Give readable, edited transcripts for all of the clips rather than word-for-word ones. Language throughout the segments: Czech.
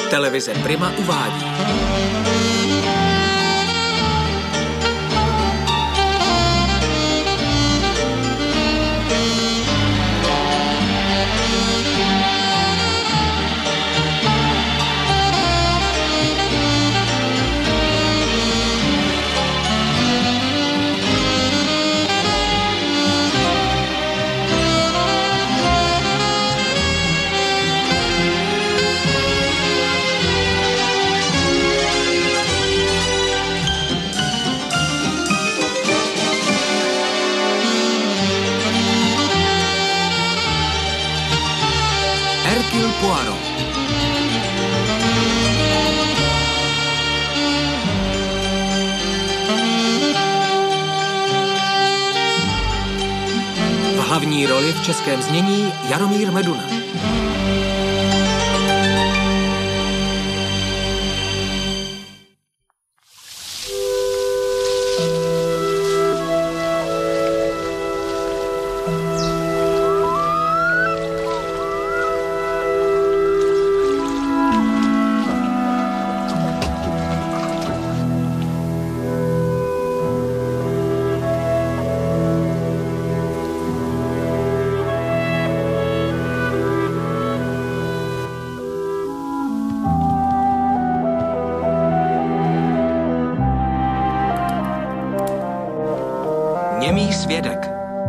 Televize Prima uvádí. Hercule Poirot. V hlavní roli v českém znění Jaromír Meduna. Němý svědek.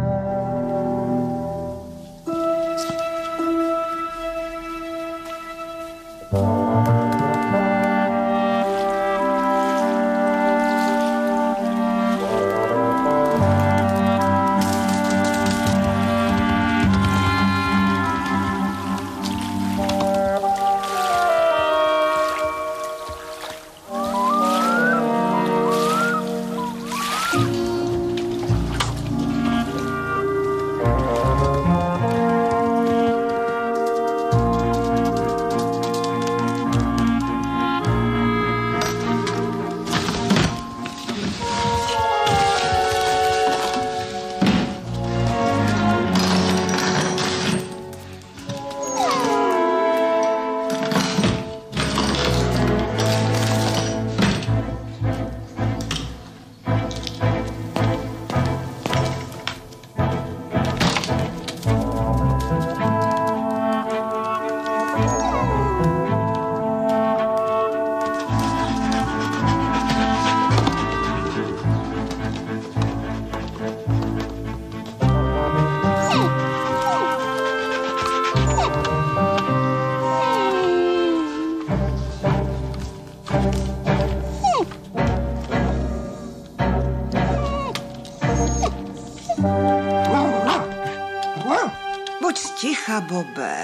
Buď sticha, Bobe.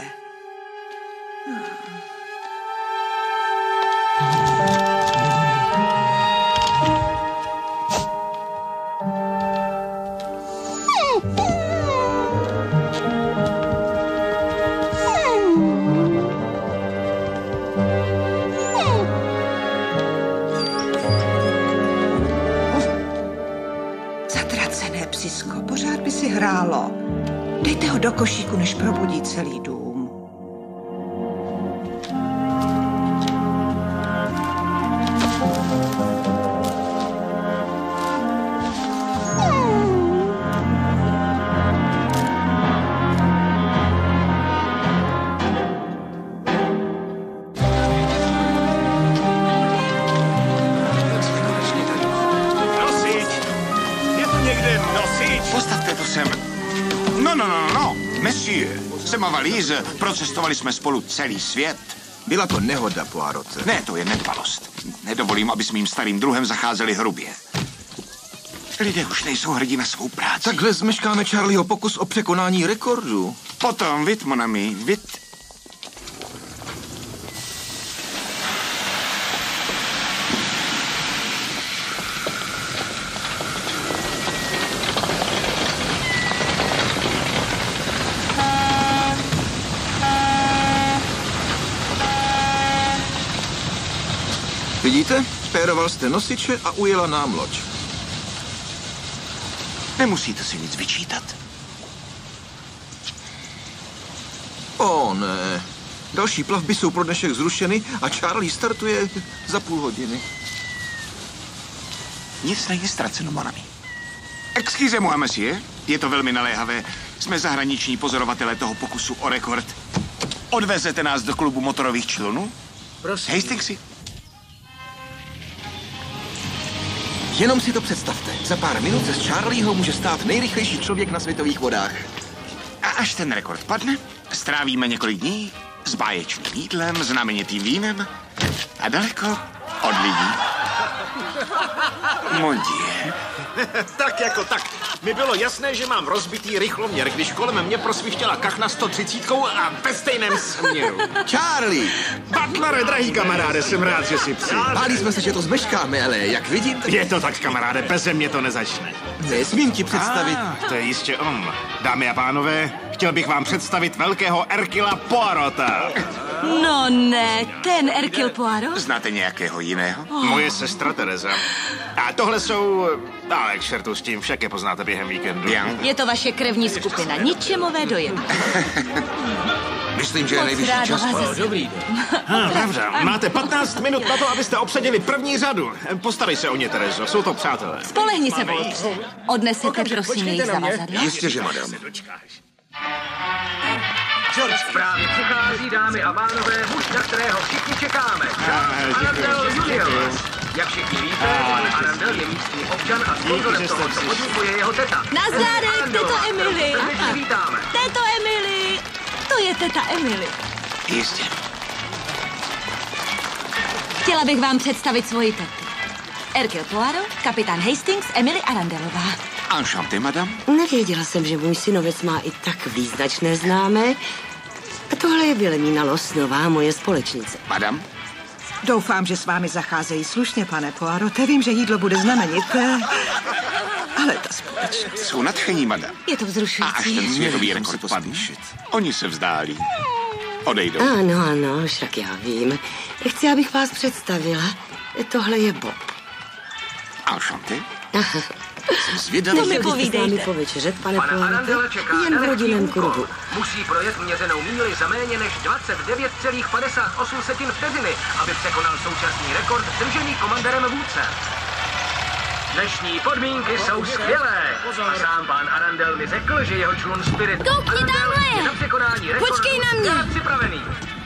Zatracené psisko, pořád by si hrálo. Dejte ho do košíku, než probudí celý dům. Nosič! Je tu někde nosič? Postavte to sem. No, monsieur. Jsem a Valise. Procestovali jsme spolu celý svět. Byla to nehoda, Poirote. Ne, to je nedbalost. Nedovolím, aby s mým starým druhem zacházeli hrubě. Lidé už nejsou hrdí na svou práci. Takhle zmeškáme Charlieho pokus o překonání rekordu. Potom, vit, mon ami, vit. Vidíte? Spéroval jste nosiče a ujela nám loď. Nemusíte si nic vyčítat. O ne. Další plavby jsou pro dnešek zrušeny a Charlie startuje za půl hodiny. Nic není ztraceno, mon ami. Excusez-moi, monsieur. Je to velmi naléhavé. Jsme zahraniční pozorovatelé toho pokusu o rekord. Odvezete nás do klubu motorových člunů? Prosím. Hastingsi? Jenom si to představte. Za pár minut se z Charlieho může stát nejrychlejší člověk na světových vodách. A až ten rekord padne, strávíme několik dní s báječným jídlem, znamenitým vínem a daleko od lidí. Mon Dieu. Tak jako tak. Mi bylo jasné, že mám rozbitý rychloměr, když kolem mě prosvištěla kachna 130 a ve stejném směru. Charlie! Butlere, drahý kamaráde, jsem rád, že si přijel. Báli jsme se, že to zmeškáme, ale jak vidím, tak... Je to tak, kamaráde, beze mě to nezačne. Nesmím ti představit. To je jistě on. Dámy a pánové, chtěl bych vám představit velkého Hercula Poirota. No ne, ten Hercule Poirot? Znáte nějakého jiného? Moje sestra Teresa. A tohle jsou... Ale k šertu s tím, však je poznáte během víkendu. Je to vaše krevní skupina, ničemové dojem. Myslím, že je nejvyšší čas. Dobrý den. Pravda, máte 15 minut na to, abyste obsadili první řadu. Postarej se o ně, Terezo, jsou to přátelé. Spolehni se, Waltře. Odnesete, prosím, jejich zavazadla? Jistě, že madam. Právě přichází, dámy a pánové, muž, na kterého všichni čekáme. Arundel Junior. Jak všichni víte, pan Arundel je místní občan a sponzorem tohoto podniku je jeho teta. Nazdárek, teto Emily. Srdečně vítáme. Teto Emily. To je teta Emily. Jistě. Chtěla bych vám představit svoji tetu. Hercule Poirot, kapitán Hastings, Emily Arundelová. Enchanté, madame. Nevěděla jsem, že můj synovec má i tak význačné známé. A tohle je Vilemína Losnová, moje společnice. Madame? Doufám, že s vámi zacházejí slušně, pane Poirote. Vím, že jídlo bude znamenité, ale ta společnost... Jsou nadšení, madame. Je to A až vzrušující. ten světový rekord padne, oni se vzdálí. Odejdou. Ano, však já vím. Chci, abych vás představila. Tohle je Bob. Enchanté. Jsem zvědavý. To mi Chtěl byste s námi povídejte. povečeřet, pane Pana Poirote? Arundela čeká Jen v nelehký rodinném úkol. kruhu. Musí projet měřenou míli za méně než 29,58 vteřiny, aby překonal současný rekord držený komandérem vůdce. Dnešní podmínky jsou skvělé. A sám pán Arundel mi řekl, že jeho člun Spirit Koukni, tamhle! je na překonání rekordu Počkej na mě! připravený.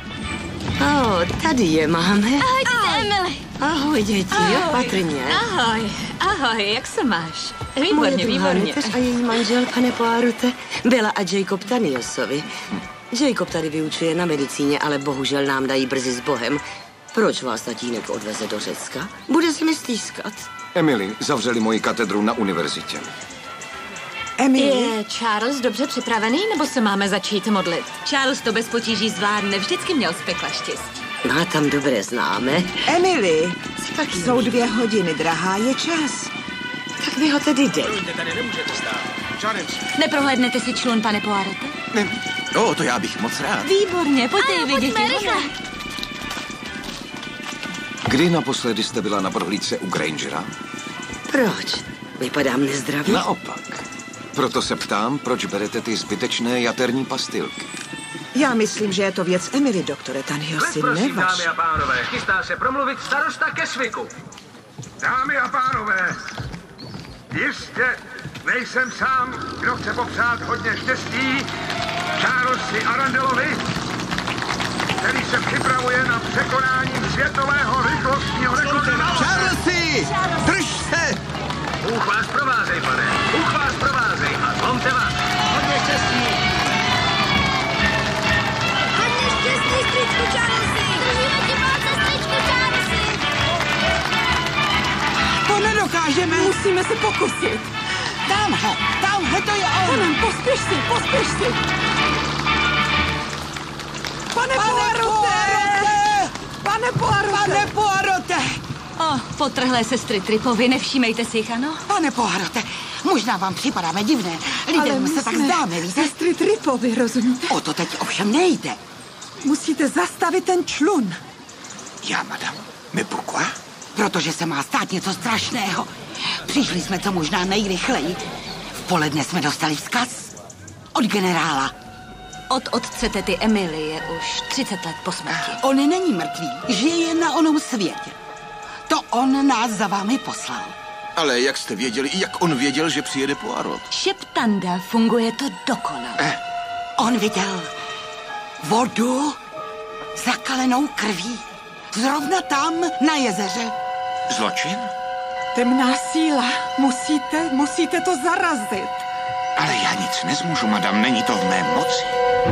Tady je máme. Ahoj, teta Emily. Ahoj, děti, opatrně. Ahoj, ahoj, jak se máš? Moje Výborně, druhá výborně. neteř a její manžel, pane Poirote, Bella a Jacob Taniosovi. Jacob tady vyučuje na medicíně, ale bohužel nám dají brzy s Bohem. Proč vás tatínek odveze do Řecka? Bude se mi stýskat. Emily, zavřeli moji katedru na univerzitě. Emily, Je Charles dobře připravený, nebo se máme začít modlit? Charles to bez potíží zvládne, vždycky měl z pekla štěstí. Má tam dobré známé. Emily, Tak jsou 2 hodiny, drahá, je čas. Tak vy ho tedy dej. Tady nemůžete stát. Neprohlédnete si člun, pane Poirote? No, to já bych moc rád. Výborně, pojďte ji vidět. rychle. Kdy naposledy jste byla na prohlídce u Grangera? Proč? Vypadám nezdravě? Naopak. Proto se ptám, proč berete ty zbytečné jaterní pastilky. Já myslím, že je to věc Emily, doktore Taniosi, Prosím, ne vaš. dámy a pánové, chystá se promluvit starosta Keswicku. Dámy a pánové, jistě nejsem sám, kdo chce popřát hodně štěstí Charlesi Arundelovi, který se připravuje na překonání světového rychlostního rekordu. Charlesi! Drž se! Bůh vás provázej, pane. Bůh vás provázej a zlomte vás. Hodně štěstí. Hodně štěstí, stričku Charlesy! Držíme ti palce, stričku Charlesy! To nedokážeme. Musíme se pokusit. Tamhle to je on. Onem, pospěš si. Pane Poirote! Pane Poirote! Potrhlé sestry Tripovi, nevšímejte si jich, ano? Pane Poirote, možná vám připadáme divné. Lidem se tak zdáme, víte? Sestry Tripovi, rozumíte? O to teď ovšem nejde. Musíte zastavit ten člun. Já, madame. Mais pourquoi? Protože se má stát něco strašného. Přišli jsme co možná nejrychleji. V poledne jsme dostali vzkaz od generála. Od otce tety Emily je už 30 let po smrti. On není mrtvý, žije jen na onom světě. To on nás za vámi poslal. Ale jak jste věděli, jak on věděl, že přijede Poirot? Šeptanda, funguje to dokonale. On viděl vodu zakalenou krví. Zrovna tam na jezeře. Zločin? Temná síla. Musíte to zarazit. Ale já nic nezmůžu, madam, není to v mé moci.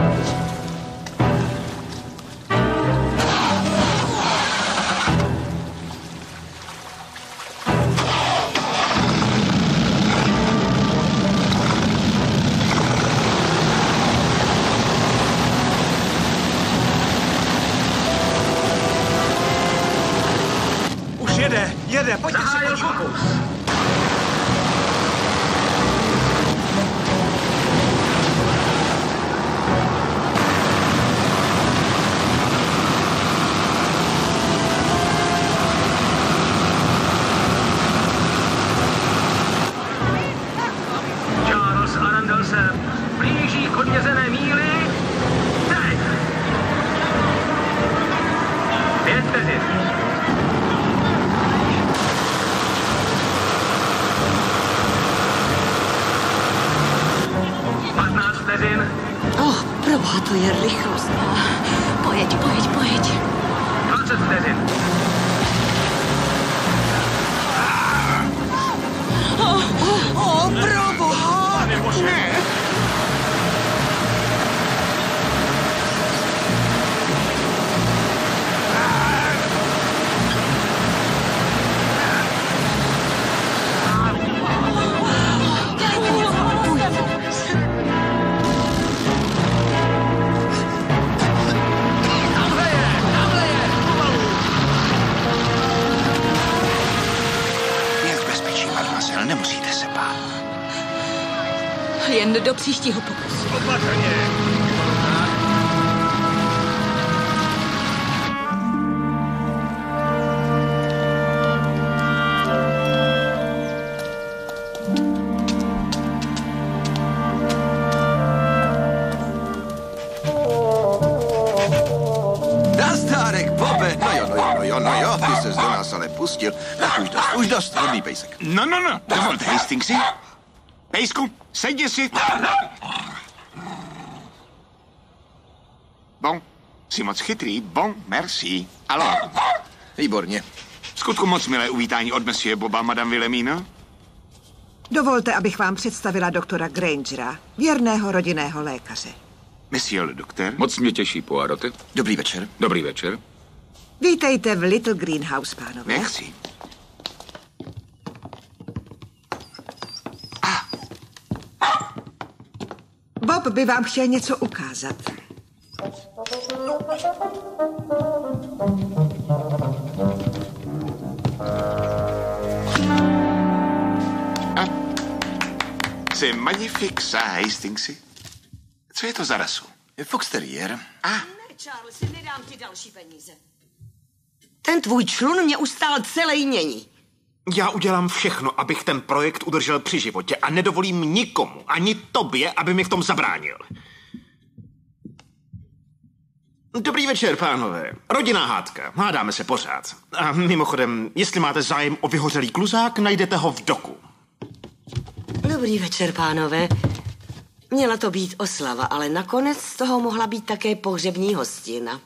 Už jede, pojďte se podívat. Charles Arundel se blíží k odměřené míli. Teď! 5 vteřin. 15 vteřin. Proboha, to je rychlost. Pojeď. 20 vteřin. Proboha! Ne! Je v bezpečí, mademoiselle, nemusíte se bát. Jen do příštího pokusu. Nazdárek, Bobe. No jo, ty ses do nás ale pustil. Tak už dost, hodný pejsek. No, dovolte, Hastingsi. Pejsku, sedni si. Bon, jsi moc chytrý, bon, merci. Alo. Výborně. V skutku moc milé uvítání od monsieur Boba, madame Wilhelmina. Dovolte, abych vám představila doktora Grangera, věrného rodinného lékaře. Monsieur le docteur. Moc mě těší, Poirote. Dobrý večer. Dobrý večer. Vítejte v Little Greenhouse, pánové. Merci. Bob by vám chtěl něco ukázat. C'est magnifique, ça, Hastingsi. Co je to za rasu? Fox Terrier. Ne, Charles, nedám ti další peníze. Ten tvůj člun mě ustál celý mění. Já udělám všechno, abych ten projekt udržel při životě a nedovolím nikomu, ani tobě, aby mi v tom zabránil. Dobrý večer, pánové. Rodinná hádka. Hádáme se pořád. A mimochodem, jestli máte zájem o vyhořelý kluzák, najdete ho v doku. Dobrý večer, pánové. Měla to být oslava, ale nakonec z toho mohla být také pohřební hostina.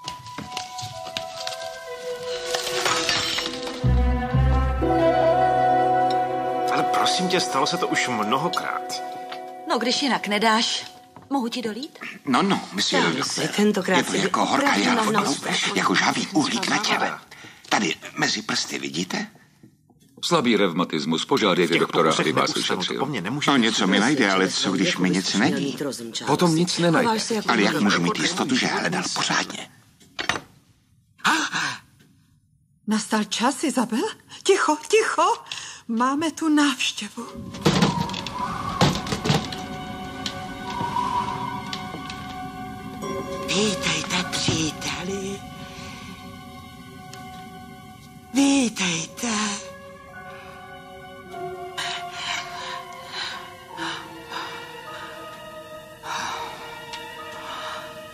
Ale prosím tě, stalo se to už mnohokrát. No, když jinak nedáš, mohu ti dolít? No, monsieur le docteur. Tentokrát Je to si jako opravdu horká jara na od nos. houby, jako žhavý uhlík na těle. Tady mezi prsty vidíte? Slabý revmatismus, požádejte doktora, aby vás vyšetřil. No, něco mi najde, ale co když mi nic není? Potom nic nenajde. Ale jak můžu mít jistotu, že hledal pořádně? Nastal čas, Izabel? Ticho. Máme tu návštěvu. Vítejte, příteli. Vítejte.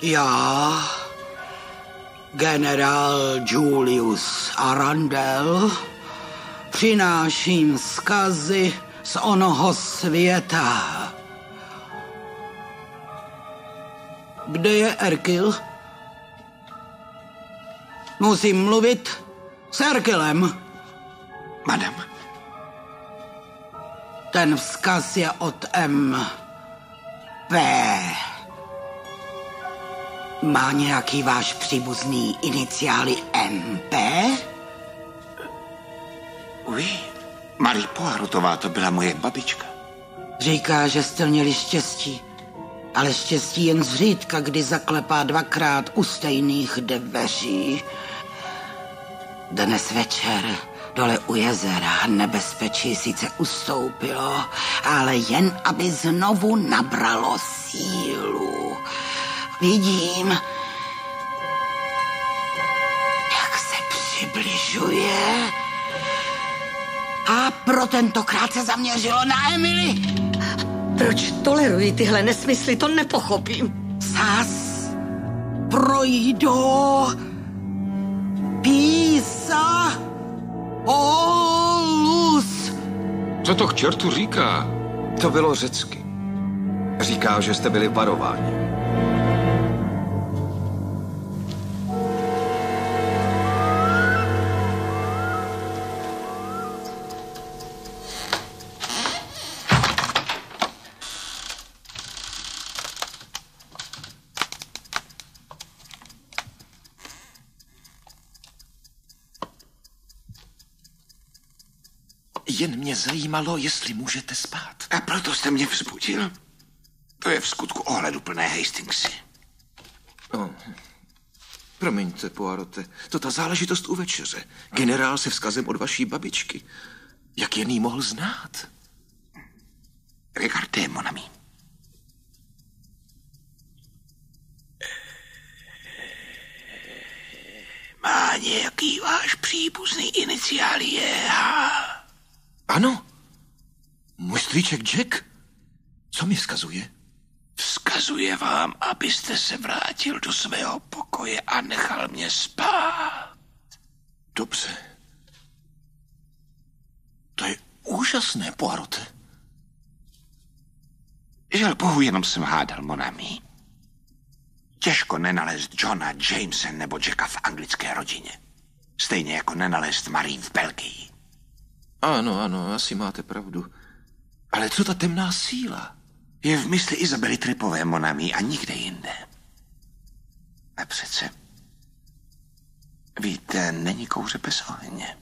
Já, generál Julius Arundel, přináším vzkazy z onoho světa. Kde je Erkil? Musím mluvit s Erkilem. Madam. Ten vzkaz je od MP. Má nějaký váš příbuzný iniciály MP? Oui, Marie Poirotová, to byla moje babička. Říká, že jste měli štěstí, ale štěstí jen zřídka, kdy zaklepá dvakrát u stejných dveří. Dnes večer dole u jezera nebezpečí sice ustoupilo, ale jen aby znovu nabralo sílu. Vidím, jak se přibližuje a pro tentokrát se zaměřilo na Emily. Proč tolerují tyhle nesmysly, to nepochopím. Zas projdo Písa Olus. Co to k čertu říká? To bylo řecky. Říká, že jste byli varováni. Jen mě zajímalo, jestli můžete spát. A proto jste mě vzbudil? To je v skutku ohleduplné, Hastingsy. Promiňte, Poirote, to ta záležitost u večeře. Generál se vzkazem od vaší babičky. Jak jen jí mohl znát? Regardez, mon ami. Má nějaký váš příbuzný iniciál J.H.? Ano. Můj strýček Jack? Co mi vzkazuje? Vzkazuje vám, abyste se vrátil do svého pokoje a nechal mě spát. Dobře. To je úžasné, Poirote. Žel bohu, jenom jsem hádal, mon ami. Těžko nenalézt Johna, Jamese nebo Jacka v anglické rodině. Stejně jako nenalézt Marie v Belgii. Ano, asi máte pravdu. Ale co ta temná síla? Je v mysli Izabely Tripové, mon ami, a nikde jinde. A přece, víte, není kouře bez ohně.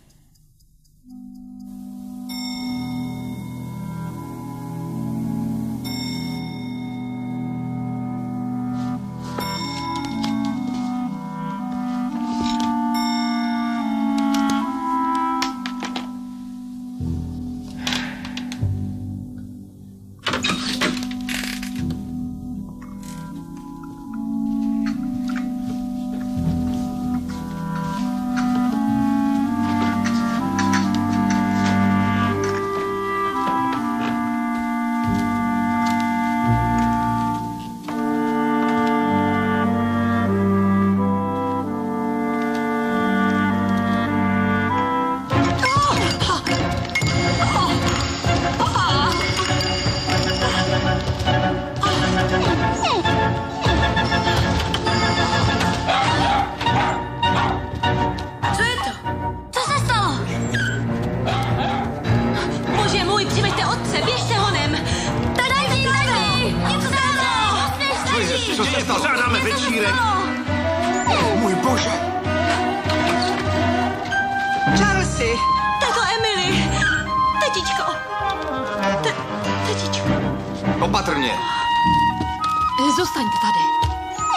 Opatrně. Zůstaňte tady.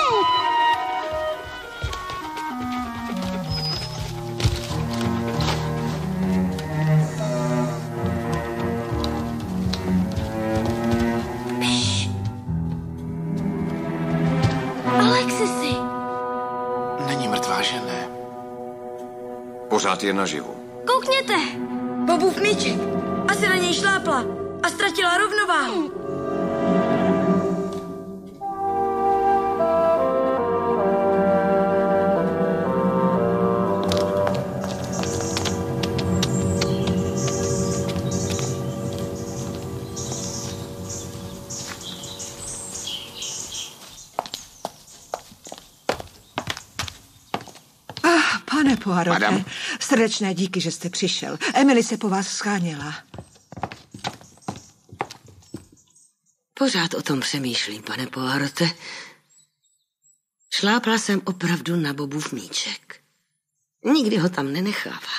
Alexisi. Není mrtvá, že ne? Pořád je naživu. Koukněte. Bobův míček. Asi na něj šlápla a ztratila rovnováhu. Pane Poirote, Madame? srdečné díky, že jste přišel. Emily se po vás scháněla. Pořád o tom přemýšlím, pane Poirote. Šlápla jsem opravdu na Bobův míček. Nikdy ho tam nenechává.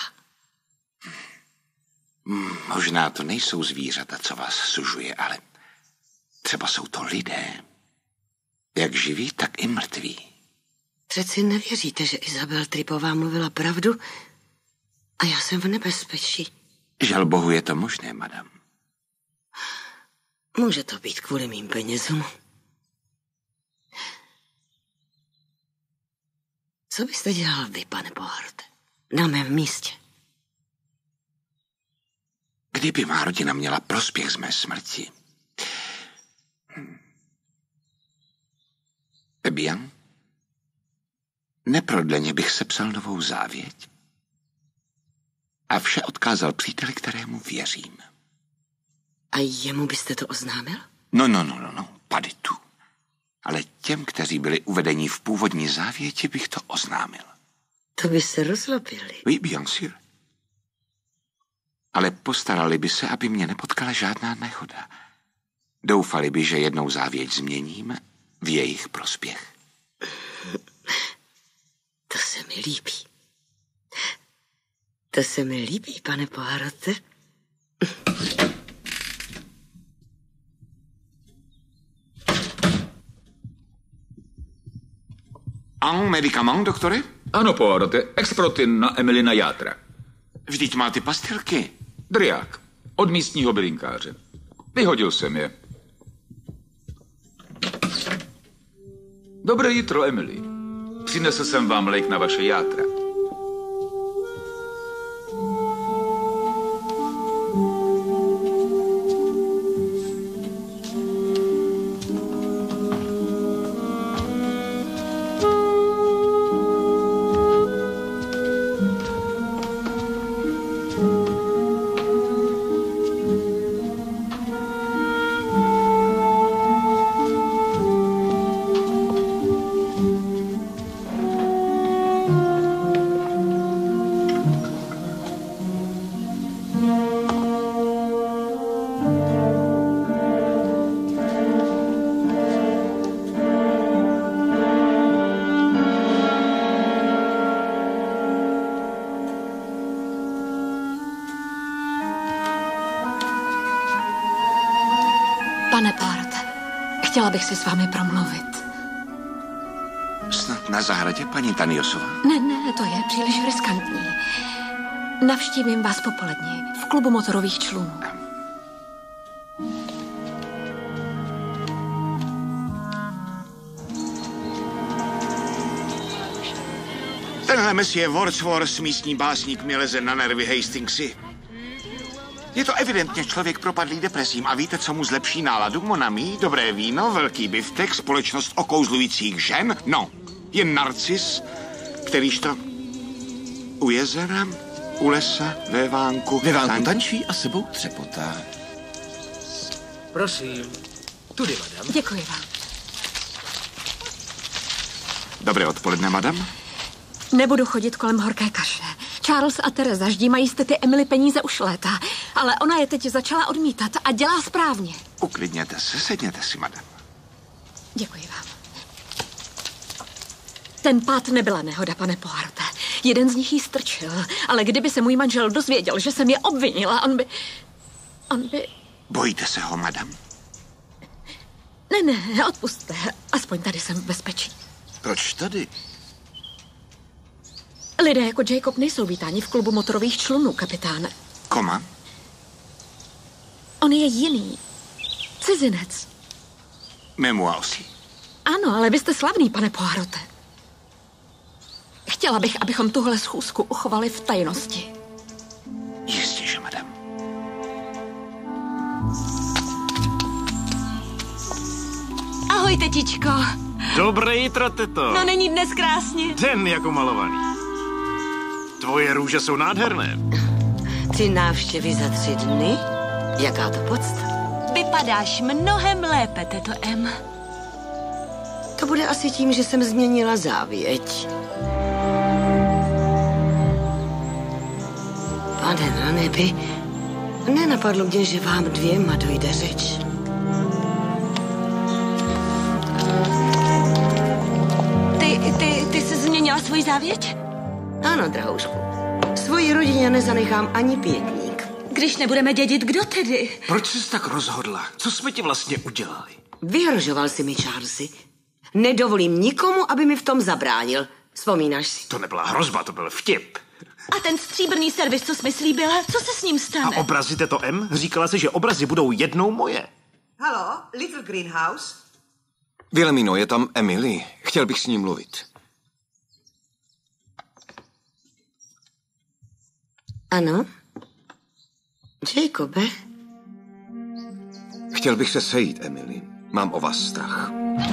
Možná to nejsou zvířata, co vás sužuje, ale třeba jsou to lidé. Jak živí, tak i mrtví. Přeci nevěříte, že Isabel Tripová mluvila pravdu a já jsem v nebezpečí. Žal Bohu, je to možné, madam. Může to být kvůli mým penězům. Co byste dělal vy, pane Poirote? Na mém místě. Kdyby má rodina měla prospěch z mé smrti. Bien? Neprodleně bych sepsal novou závěť a vše odkázal příteli, kterému věřím. A jemu byste to oznámil? No, paditu. Ale těm, kteří byli uvedeni v původní závěti, bych to oznámil. To by se rozlobili. Oui, bien sûr. Ale postarali by se, aby mě nepotkala žádná nehoda. Doufali by, že jednou závěť změním v jejich prospěch. To se mi líbí. To se mi líbí, pane Poirote. Un médicament, doktore? Ano, Poirote, Exprotin na Emilina játra. Vždyť má ty pastilky. Driák, od místního bylinkáře. Vyhodil jsem je. Dobré jitro, Emily. Přinesl jsem vám lék na vaše játra. Pane Poirote, chtěla bych si s vámi promluvit. Snad na zahradě, paní Taniosová? Ne, to je příliš riskantní. Navštívím vás popolední v klubu motorových člunů. Tenhle Monsieur Wordsworth, místní básník, mi leze na nervy, Hastingsy. Je to evidentně člověk propadlý depresím a víte, co mu zlepší náladu, mon ami? Dobré víno, velký biftek, společnost okouzlujících žen? No, jen narcis, kterýž to u jezera, u lesa, ve vánku tančí a sebou třepotá. Prosím, tudy, madam. Děkuji vám. Dobré odpoledne, madam. Nebudu chodit kolem horké kaše. Charles a Teresa ždímají z tety Emily peníze už léta, ale ona je teď začala odmítat a dělá správně. Uklidněte se, sedněte si, madam. Děkuji vám. Ten pád nebyla nehoda, pane Poirote. Jeden z nich jí strčil, ale kdyby se můj manžel dozvěděl, že jsem je obvinila, on by... Bojíte se ho, madam? Ne, odpusťte. Aspoň tady jsem v bezpečí. Proč tady? Lidé jako Jacob nejsou vítáni v klubu motorových člunů, kapitáne. Koma? On je jiný. Cizinec. Moi aussi. Ano, ale vy jste slavný, pane Poirote. Chtěla bych, abychom tuhle schůzku uchovali v tajnosti. Jistě, že madam. Ahoj, tetičko. Dobré jitro, teto. No, není dnes krásně. Den jako malovaný. Tvoje růže jsou nádherné. Ty návštěvy za 3 dny? Jaká to podsta? Vypadáš mnohem lépe, teto M. To bude asi tím, že jsem změnila závěť. Pane na nebi, nenapadlo mě, že vám dvěma dojde řeč. Ty jsi změnila svůj závěť? Ano, drahoušku. Svoji rodině nezanechám ani pětník. Když nebudeme dědit, kdo tedy? Proč jsi tak rozhodla? Co jsme ti vlastně udělali? Vyhrožoval si mi, Charlesy. Nedovolím nikomu, aby mi v tom zabránil. Vzpomínáš si? To nebyla hrozba, to byl vtip. A ten stříbrný servis, co jsi mi slíbila, co se s ním stane? A obrazy této M? Říkala si, že obrazy budou jednou moje. Halo, Little Greenhouse? Wilhelmino, je tam Emily. Chtěl bych s ní mluvit. Ano? Jacobe? Chtěl bych se sejít, Emily. Mám o vás strach.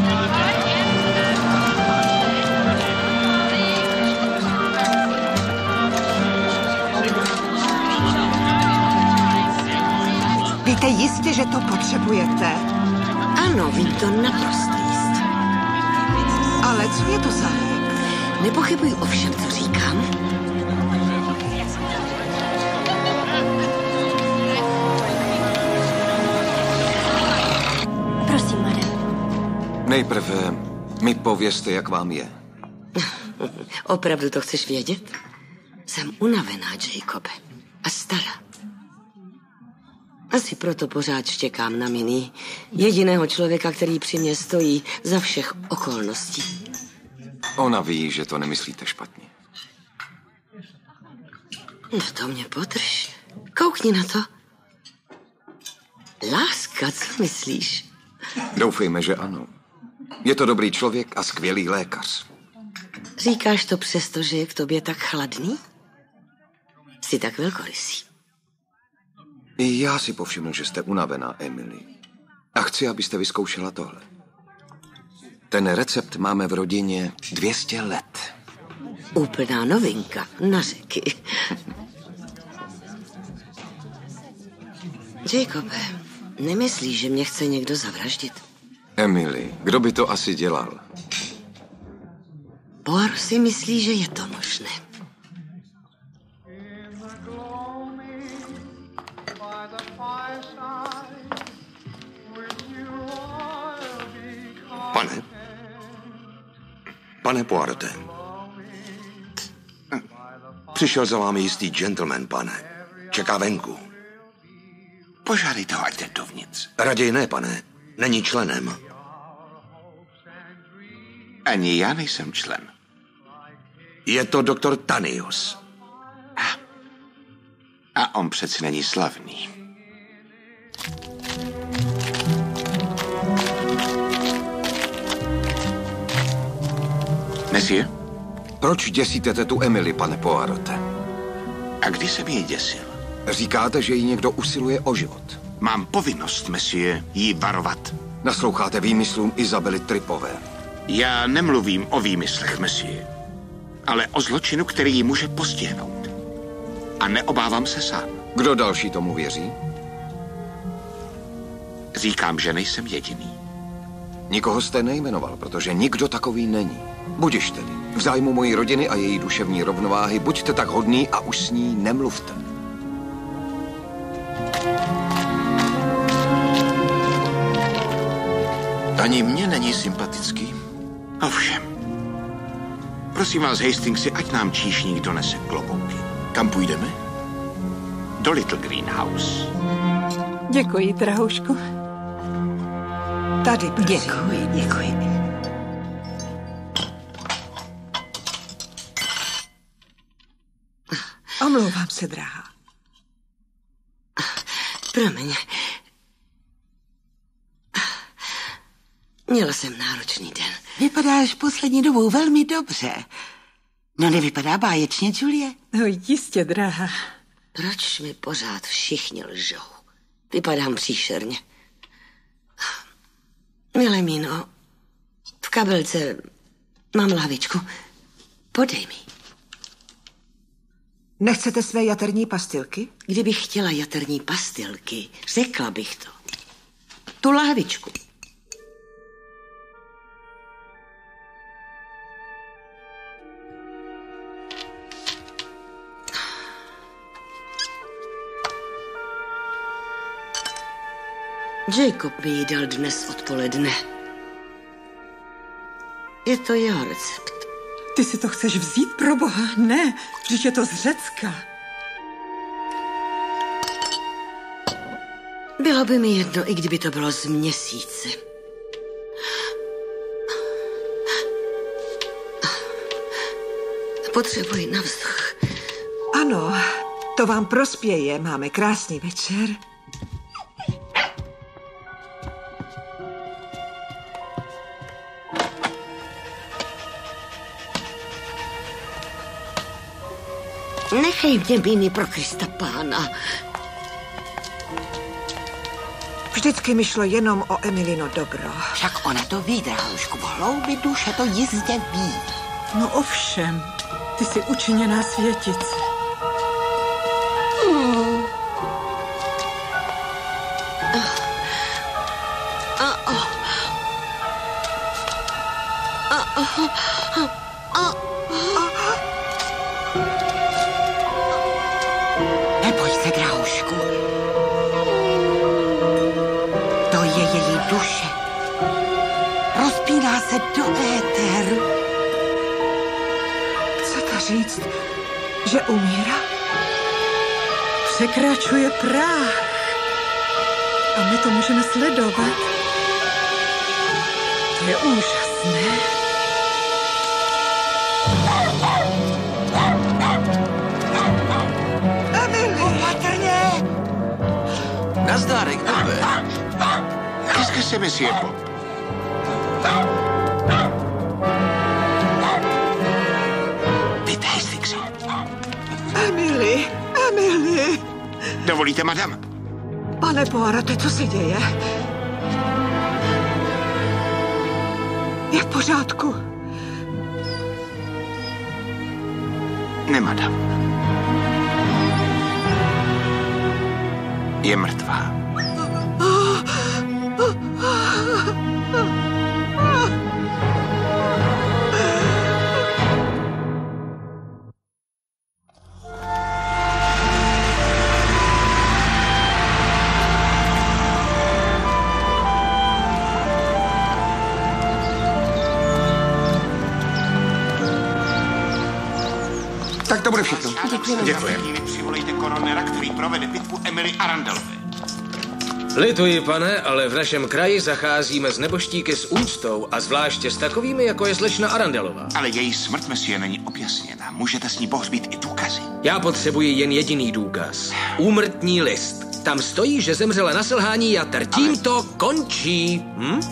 Víte jistě, že to potřebujete? Ano, vím to naprosto jistě. Ale co je to za lék? Nepochybuji o všem, co říkám. Prosím, madam. Nejprve mi povězte, jak vám je. Opravdu to chceš vědět? Jsem unavená, Jacobe. A stará. Asi proto pořád štěkám na Minnie, jediného člověka, který při mě stojí za všech okolností. Ona ví, že to nemyslíte špatně. No to mě podrž. Koukni na to. Láska, co myslíš? Doufejme, že ano. Je to dobrý člověk a skvělý lékař. Říkáš to přesto, že je k tobě tak chladný? Jsi tak velkorysý. I já si povšiml, že jste unavená, Emily. A chci, abyste vyzkoušela tohle. Ten recept máme v rodině 200 let. Úplná novinka na řeky. Jacobe, nemyslíš, že mě chce někdo zavraždit? Emily, kdo by to asi dělal? Poirot si myslí, že je to možné. Pane Poirote, přišel za vámi jistý gentleman, pane. Čeká venku. Požádejte ho, ať jde dovnitř. Raději ne, pane. Není členem. Ani já nejsem člen. Je to doktor Tanius. A on přeci není slavný. Monsieur? Proč děsíte tetu Emily, pane Poirote? A kdy jsem jej děsil? Říkáte, že jí někdo usiluje o život. Mám povinnost, monsieur, jí varovat. Nasloucháte výmyslům Isabely Tripové. Já nemluvím o výmyslech, monsieur, ale o zločinu, který ji může postihnout. A neobávám se sám. Kdo další tomu věří? Říkám, že nejsem jediný. Nikoho jste nejmenoval, protože nikdo takový není. Budiš tedy. V zájmu mojí rodiny a její duševní rovnováhy buďte tak hodný a už s ní nemluvte. Ani mně není sympatický. Ovšem. Prosím vás, Hastingsi, ať nám číšník donese klobouky. Kam půjdeme? Do Little Greenhouse. Děkuji, drahoušku. Tady, prosím. Děkuji. Omlouvám se, drahá. Promiň. Měla jsem náročný den. Vypadáš poslední dobou velmi dobře. No nevypadá báječně, Julie? No jistě, drahá. Proč mi pořád všichni lžou? Vypadám příšerně. Wilhelmino, v kabelce mám lahvičku. Podej mi. Nechcete své jaterní pastilky? Kdybych chtěla jaterní pastilky, řekla bych to. Tu lahvičku. Jacob mi ji dal dnes odpoledne. Je to jeho recept. Ty si to chceš vzít, pro boha? Ne, vždyť je to z Řecka. Bylo by mi jedno, i kdyby to bylo z Měsíce. Potřebuji na vzduch. Ano, to vám prospěje. Máme krásný večer. Nechej mě, Mini, pro Krista pána. Vždycky mi šlo jenom o Emilino dobro. Však ona to ví, drahoušku, v hloubi duše to jistě ví. No ovšem, ty jsi učiněná světice. Neboj se, drahoušku. To je její duše. Rozpíná se do éteru. Chcete říct, že umírá? Překračuje práh. A my to můžeme sledovat. To je úžasné. Opatrně! Nazdárek, Bobe. Qu'est-ce que c'est, monsieur Bob? Pete Hastingsi. Emily! Dovolíte, madam? Pane Poirote, co se děje? Je v pořádku? Ne, madam. Je mrtvá. Tak to bude všechno. Děkuji. Přivolejte koronera, který provede bitvu Emily Arundelové. Lituji, pane, ale v našem kraji zacházíme s neboštíky s úctou a zvláště s takovými, jako je slečna Arundelová. Ale její smrt, monsieur, není objasněna. Můžete s ní pohřbít i důkazy. Já potřebuji jen jediný důkaz. Úmrtní list. Tam stojí, že zemřela na selhání jater. Tím to končí.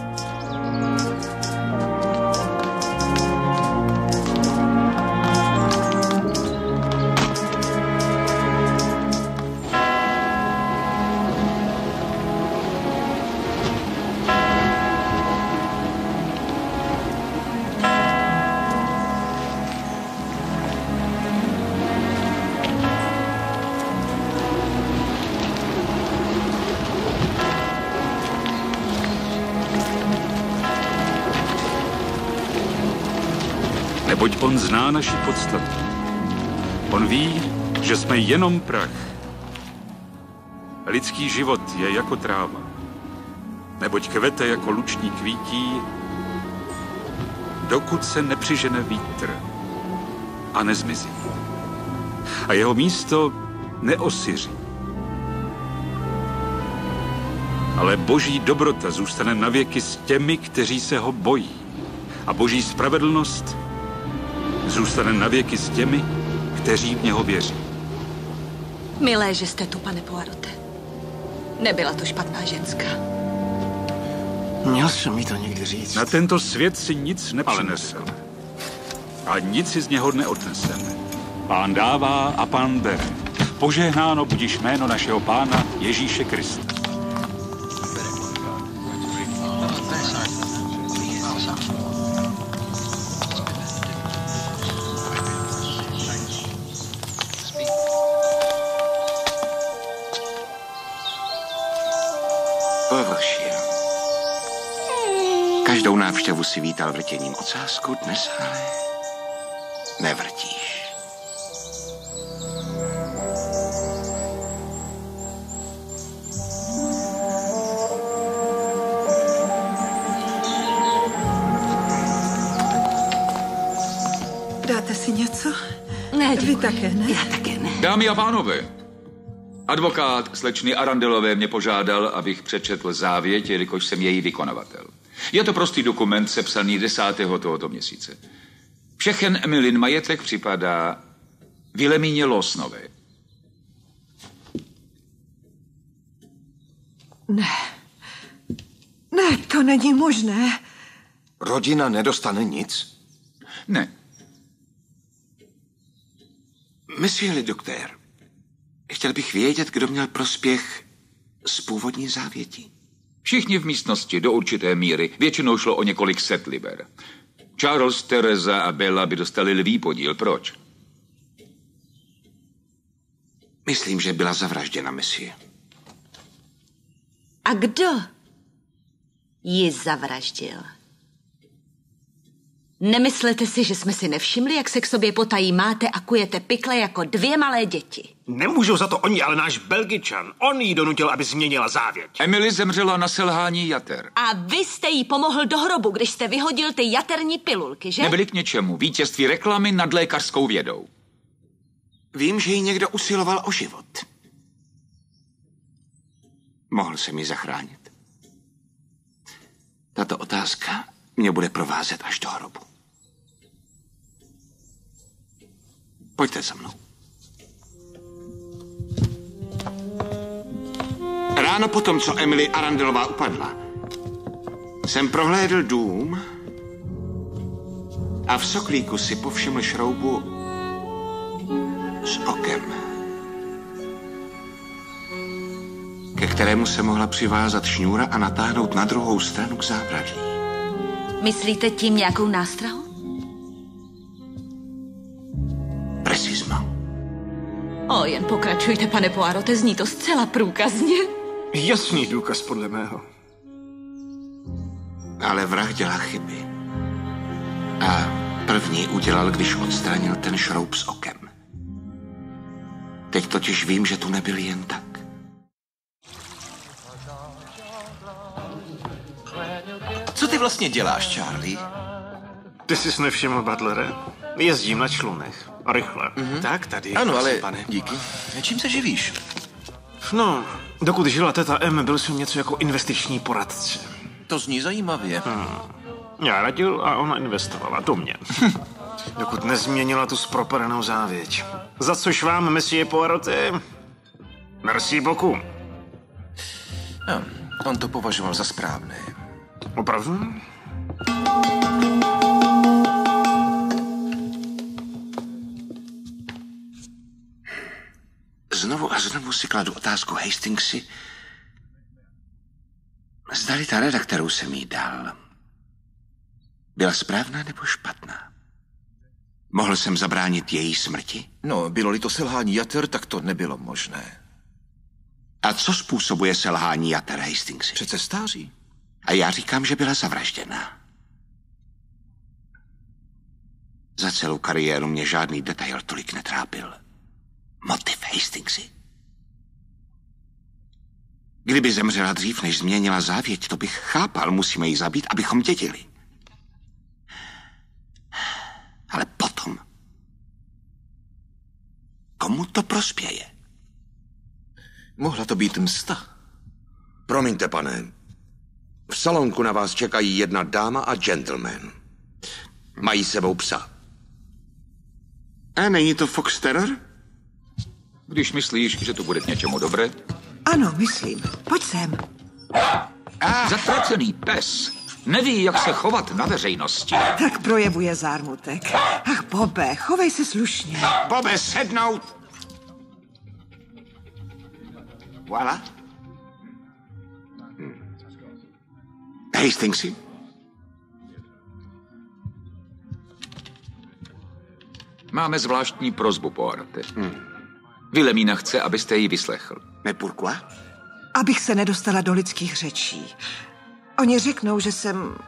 Neboť on zná naši podstatu. On ví, že jsme jenom prach. Lidský život je jako tráva. Neboť kvete jako luční kvítí, dokud se nepřižene vítr a nezmizí. A jeho místo neosiří. Ale boží dobrota zůstane navěky s těmi, kteří se ho bojí. A boží spravedlnost zůstane navěky s těmi, kteří v něho věří. Milé, že jste tu, pane Poirote. Nebyla to špatná ženská. Měl jsem mi to někdy říct. Na tento svět si nic nepřineseme. A nic si z něho neodneseme. Pán dává a pán bere. Požehnáno budiš jméno našeho pána Ježíše Krista. Každou návštěvu si vítal vrtěním ocásku, dnes ale nevrtíš. Vy také ne? Já také ne. Dámy a pánové, advokát slečny Arandelové mě požádal, abych přečetl závěť, jelikož jsem její vykonavatel. Je to prostý dokument sepsaný 10. tohoto měsíce. Všechen Emilyn majetek připadá Vilemíně Losnové. Ne, to není možné. Rodina nedostane nic? Ne. Monsieur le docteur, chtěl bych vědět, kdo měl prospěch z původní závěti. Všichni v místnosti do určité míry. Většinou šlo o několik set liber. Charles, Teresa a Bella by dostali lví podíl. Proč? Myslím, že byla zavražděna, monsieur. A kdo ji zavraždil? Nemyslete si, že jsme si nevšimli, jak se k sobě potají máte a kujete pikle jako dvě malé děti? Nemůžou za to oni, ale náš Belgičan. On jí donutil, aby změnila závěť. Emily zemřela na selhání jater. A vy jste jí pomohl do hrobu, když jste vyhodil ty jaterní pilulky, že? Nebyly k něčemu. Vítězství reklamy nad lékařskou vědou. Vím, že jí někdo usiloval o život. Mohl jsem ji zachránit. Tato otázka mě bude provázet až do hrobu. Pojďte za mnou. Ráno potom, co Emily Arandelová upadla, jsem prohlédl dům a v soklíku si povšiml šroubu s okem, ke kterému se mohla přivázat šňůra a natáhnout na druhou stranu k zábradlí. Myslíte tím nějakou nástrahu? Precismo. Jen pokračujte, pane Poirote, zní to zcela průkazně. Jasný důkaz podle mého. Ale vrah dělá chyby. A první udělal, když odstranil ten šroub s okem. Teď totiž vím, že tu nebyl jen tak. Co ty vlastně děláš, Charlie? Ty jsi nevšiml, Butlere? Jezdím na člunech. Rychle. Tak, tady. Ano, ale pane. Díky. Čím se živíš? No, dokud žila teta M, byl jsem něco jako investiční poradce. To zní zajímavě. Já radil a ona investovala do mě. Dokud nezměnila tu zpropadenou závěť. Za což vám, monsieur Poirote, merci beaucoup. On to považoval za správné. Opravdu? Znovu a znovu si kladu otázku Hastingsi, zdali ta rada, kterou jsem jí dal, byla správná nebo špatná. Mohl jsem zabránit její smrti? No, bylo-li to selhání jater, tak to nebylo možné. A co způsobuje selhání jater, Hastingsi? Přece stáří. A já říkám, že byla zavražděna. Za celou kariéru mě žádný detail tolik netrápil. Motiv, Hastingsi. Kdyby zemřela dřív, než změnila závěť, to bych chápal, musíme ji zabít, abychom dědili. Ale potom, komu to prospěje? Mohla to být msta. Promiňte, pane. V salonku na vás čekají jedna dáma a gentleman. Mají sebou psa. A není to Fox Terror? Když myslíš, že to bude k něčemu dobré? Ano, myslím. Pojď sem. Zatracený pes neví, jak se chovat na veřejnosti. Tak projevuje zármutek. Ach, Bobe, chovej se slušně. Bobe, sednout! Voilà. Hastingsi? Máme zvláštní prosbu, Poirote. Vilemína chce, abyste ji vyslechl. Mais pourquoi? Abych se nedostala do lidských řečí. Oni řeknou, že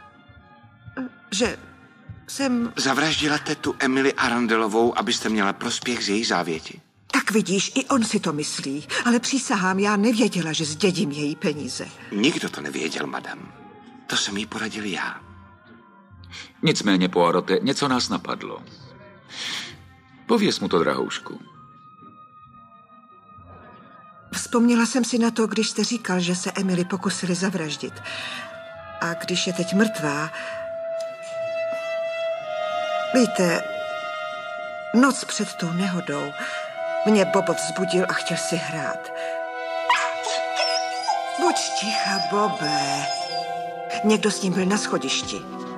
jsem... Zavraždila tetu Emily Arandelovou, abyste měla prospěch z její závěti. Tak vidíš, i on si to myslí. Ale přísahám, já nevěděla, že zdědím její peníze. Nikdo to nevěděl, madam. To jsem jí poradil já. Nicméně, Poirote, něco nás napadlo. Pověz mu to, drahoušku. Vzpomněla jsem si na to, když jste říkal, že se Emily pokusili zavraždit. A když je teď mrtvá... Víte, noc před tou nehodou mě Bob vzbudil a chtěl si hrát. Buď ticha, Bobe. Někdo s ním byl na schodišti.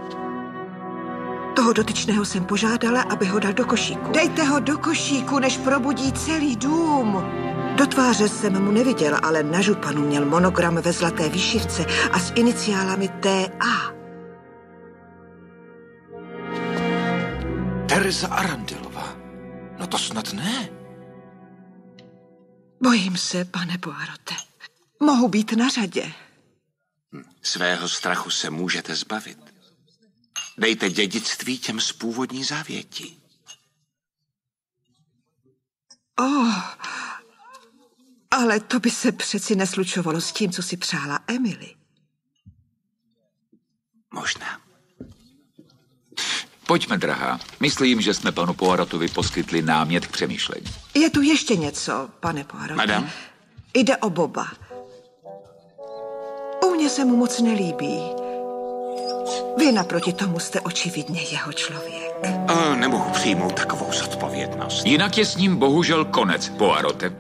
Toho dotyčného jsem požádala, aby ho dal do košíku. Dejte ho do košíku, než probudí celý dům. Do tváře jsem mu neviděla, ale na županu měl monogram ve zlaté výšivce a s iniciálami T.A. Teresa Arandelová. No to snad ne. Bojím se, pane Poirote. Mohu být na řadě. Svého strachu se můžete zbavit. Dejte dědictví těm z původní závěti. Ale to by se přeci neslučovalo s tím, co si přála Emily. Možná. Pojďme, drahá. Myslím, že jsme panu Poirotovi poskytli námět k přemýšlení. Je tu ještě něco, pane Poirote. Madame? Jde o Boba. U mě se mu moc nelíbí. Vy naproti tomu jste očividně jeho člověk. Nemohu přijmout takovou zodpovědnost. Jinak je s ním bohužel konec, Poirote.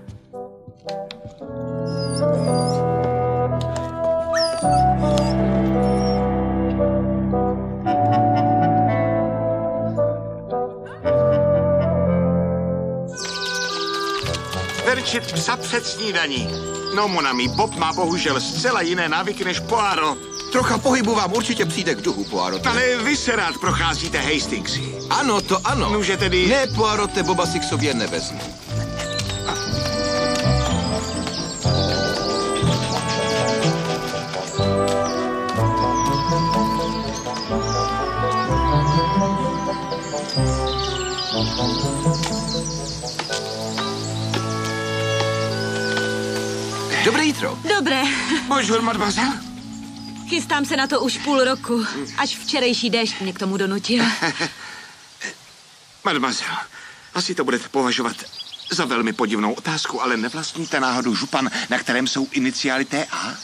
Verčit psa před snídaní. No, Monami, Bob má bohužel zcela jiné návyky než Poirot. Trocha pohybu vám určitě přijde k duchu, Poirote. Ale vy se rád procházíte Hastingsy. Ano, to ano. Nože tedy... Ne, Poirote, Boba si k sobě nevezmu. Dobré jitro. Dobré. Bonjour, mademoiselle. Chystám se na to už půl roku. Až včerejší déšť mě k tomu donutil. Mademoiselle, asi to budete považovat za velmi podivnou otázku, ale nevlastníte náhodou župan, na kterém jsou iniciály T.A.?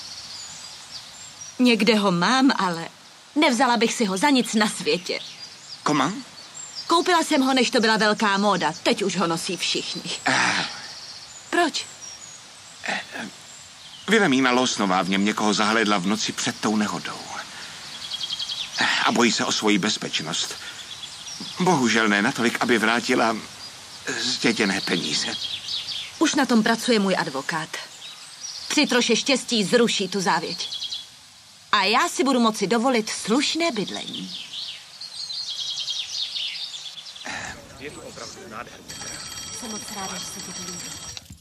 Někde ho mám, ale nevzala bych si ho za nic na světě. Comment? Koupila jsem ho, než to byla velká móda. Teď už ho nosí všichni. Proč? Vilemína Losnová v něm někoho zahlédla v noci před tou nehodou. A bojí se o svoji bezpečnost. Bohužel ne natolik, aby vrátila zděděné peníze. Už na tom pracuje můj advokát. Při troše štěstí zruší tu závěť. A já si budu moci dovolit slušné bydlení. Je to opravdu nádherné. Jsem moc ráda, že se ti to líbí.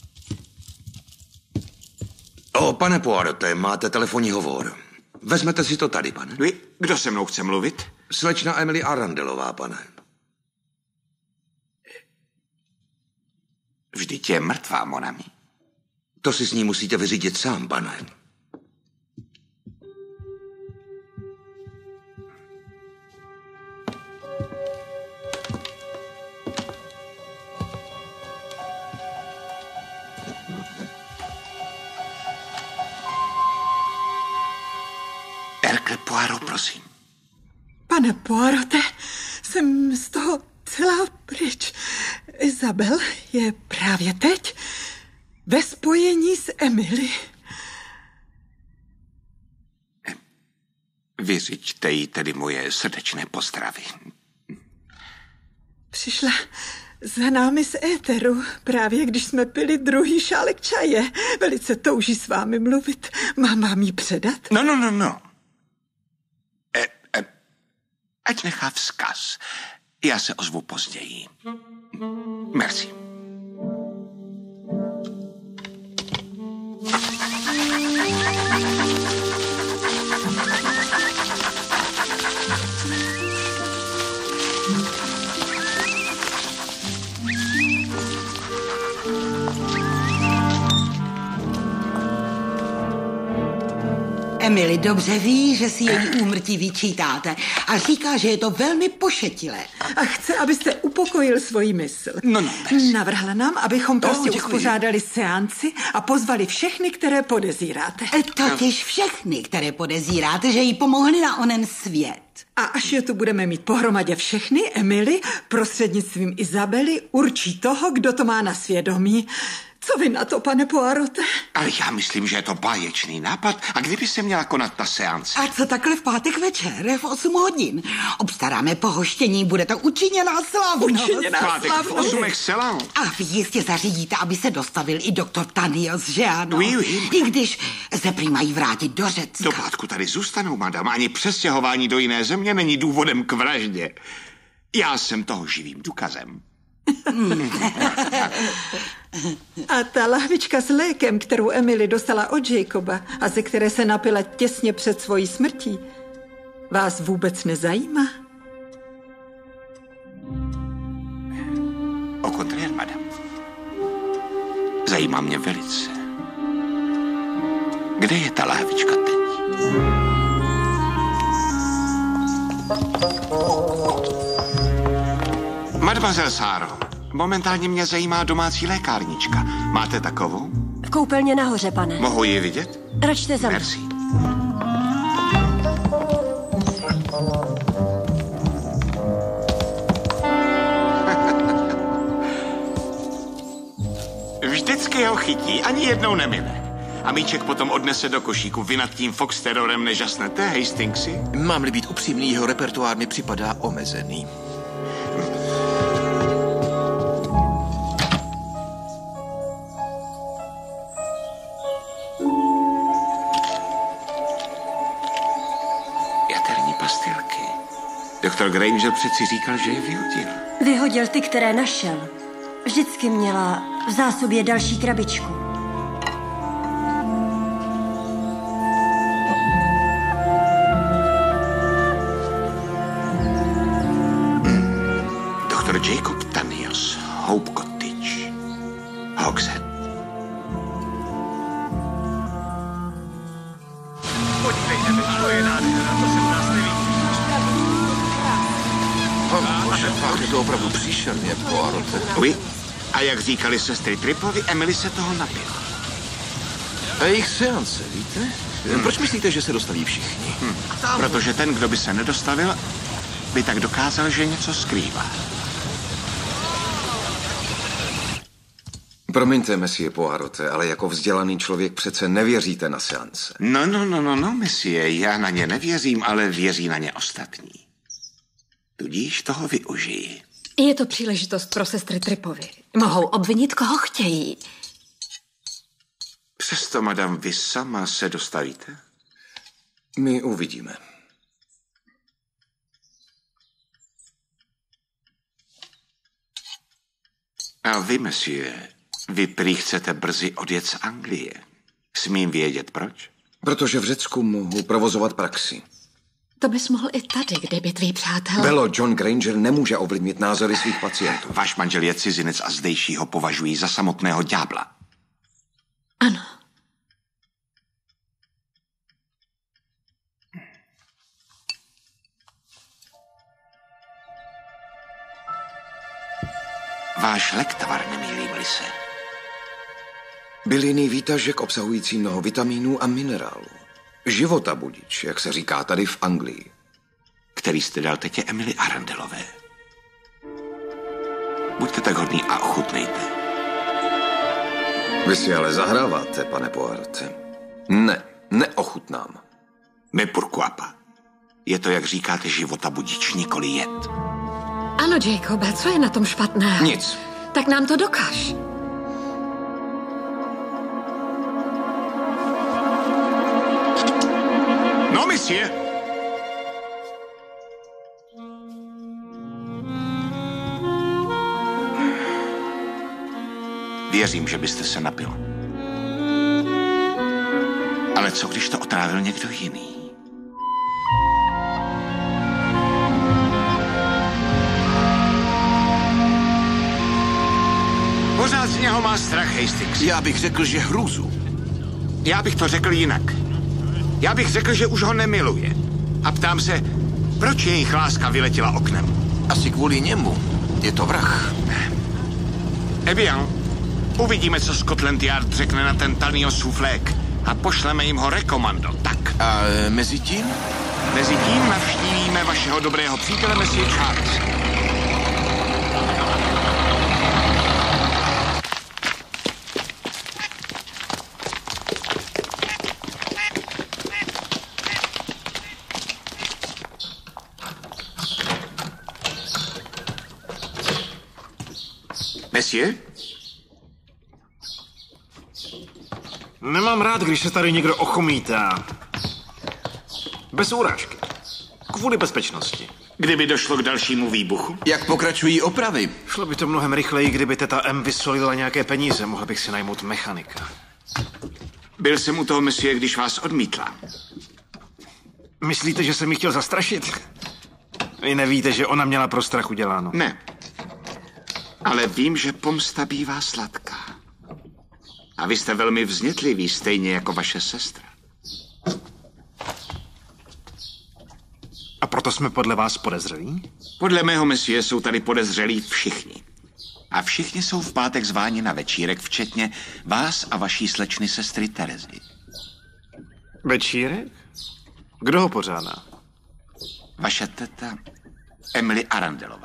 Pane Poirote, máte telefonní hovor. Vezmete si to tady, pane. Vy, kdo se mnou chce mluvit? Slečna Emily Arandelová, pane. Vždyť je mrtvá, Monami. To si s ní musíte vyřídit sám, pane. Hercule Poirot, prosím. Pane Poirote, jsem z toho celá pryč. Isabel je právě teď ve spojení s Emily. Vyřiďte jí tedy moje srdečné pozdravy. Přišla za námi z éteru, právě když jsme pili druhý šálek čaje. Velice touží s vámi mluvit. Mám vám jí předat? No. Ať nechá vzkaz. Já se ozvu později. Merci. Emily dobře ví, že si její úmrtí vyčítáte a říká, že je to velmi pošetilé. A chce, abyste upokojil svoji mysl. No, Navrhla nám, abychom prostě uspořádali seanci a pozvali všechny, které podezíráte. Totiž všechny, které podezíráte, že jí pomohli na onen svět. A až je tu budeme mít pohromadě všechny, Emily prostřednictvím Izabely určí toho, kdo to má na svědomí. Co vy na to, pane Poirote? Ale já myslím, že je to báječný nápad. A kdyby se měla konat ta seance? A co takhle v pátek večer, v 8 hodin? Obstaráme pohoštění, bude to učiněná slavnost. Pátek v 8 excelent. A vy jistě zařídíte, aby se dostavil i doktor Tanios, že ano? Oui. I když se prý mají vrátit do Řecka. Do pátku tady zůstanou, madam. Ani přestěhování do jiné země není důvodem k vraždě. Já jsem toho živým důkazem. A ta lahvička s lékem, kterou Emily dostala od Jacoba a ze které se napila těsně před svojí smrtí, vás vůbec nezajímá? Au contraire, madame. Zajímá mě velice. Kde je ta lahvička teď? Mademoiselle Sáro, momentálně mě zajímá domácí lékárnička. Máte takovou? V koupelně nahoře, pane. Mohu ji vidět? Račte za mnou. Merci. Vždycky ho chytí, ani jednou nemine. A míček potom odnese do košíku. Vy nad tím Fox terorem nežasnete, Hastingsy? Mám-li být upřímný, jeho repertoár mi připadá omezený. Jaterní pastilky. Doktor Granger přeci říkal, že je vyhodil. Vyhodil ty, které našel. Vždycky měla v zásobě další krabičku. Doktor Jacob Tanios, Hope Cottage, Hogshead. Podívejte, to je nádhera, to se u nás nevidí. Bože, fakt je to opravdu příšerně, Poirote. Oui. A jak říkali sestry Tripovi, Emily se toho napila. A jejich seance, víte? Proč myslíte, že se dostaví všichni? Protože ten, kdo by se nedostavil, by tak dokázal, že něco skrývá. Promiňte, monsieur Poirote, ale jako vzdělaný člověk přece nevěříte na seance. No, monsieur, já na ně nevěřím, ale věří na ně ostatní. Tudíž toho využiji. Je to příležitost pro sestry Tripovi. Mohou obvinit, koho chtějí. Přesto, madam, vy sama se dostavíte? My uvidíme. A vy, monsieur, vy prý chcete brzy odjet z Anglie. Smím vědět, proč? Protože v Řecku mohu provozovat praxi. To bys mohl i tady, kdyby tvý přátel... Belo, John Granger nemůže ovlivnit názory svých pacientů. Váš manžel je cizinec a zdejší ho považují za samotného ďábla. Ano. Váš lektvar, nemýlím-li se. Bylinný výtažek obsahující mnoho vitamínů a minerálů. Života budič, jak se říká tady v Anglii. Který jste dal tetě Emily Arandelové. Buďte tak hodný a ochutnejte. Vy si ale zahráváte, pane Poirote. Ne, neochutnám. Me pourquoi pas. Je to, jak říkáte, života budič, nikoli jed. Ano, Jacobe, co je na tom špatného? Nic. Tak nám to dokaž. No, monsieur. Věřím, že byste se napil. Ale co, když to otrávil někdo jiný? Pořád z něho má strach, Hastings. Já bych řekl, že hrůzu. Já bych to řekl jinak. Já bych řekl, že už ho nemiluje. A ptám se, proč jejich láska vyletěla oknem? Asi kvůli němu. Je to vrah. Eh bien, uvidíme, co Scotland Yard řekne na ten Taniosův lék. A pošleme jim ho rekomando, tak. A mezi tím? Mezi tím navštívíme vašeho dobrého přítele, Monsieur Charles. Monsieur? Nemám rád, když se tady někdo ochomítá. Bez urážky. Kvůli bezpečnosti. Kdyby došlo k dalšímu výbuchu? Jak pokračují opravy? Šlo by to mnohem rychleji, kdyby teta M vysolila nějaké peníze. Mohl bych si najmout mechanika. Byl jsem u toho, monsieur, když vás odmítla. Myslíte, že jsem jí chtěl zastrašit? Vy nevíte, že ona měla pro strach uděláno. Ne. Ale vím, že pomsta bývá sladká. A vy jste velmi vznětlivý, stejně jako vaše sestra. A proto jsme podle vás podezřelí? Podle mého monsieur jsou tady podezřelí všichni. A všichni jsou v pátek zváni na večírek, včetně vás a vaší slečny sestry Terezy. Večírek? Kdo ho pořádá? Vaše teta Emily Arandelová.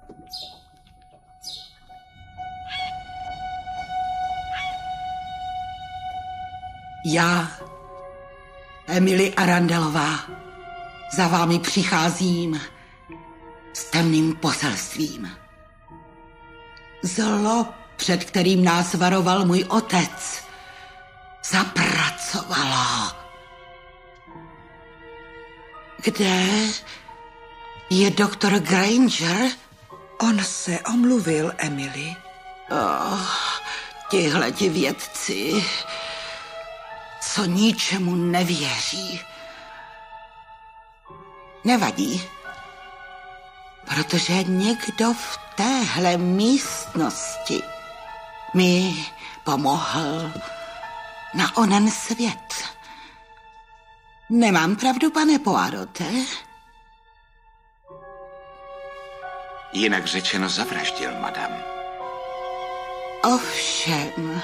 Já, Emily Arandelová, za vámi přicházím s temným poselstvím. Zlo, před kterým nás varoval můj otec, zapracovalo. Kde je doktor Granger? On se omluvil, Emily. Tihleti vědci, co ničemu nevěří. Nevadí, protože někdo v téhle místnosti mi pomohl na onen svět. Nemám pravdu, pane Poirote? Jinak řečeno zavraždil, madam. Ovšem.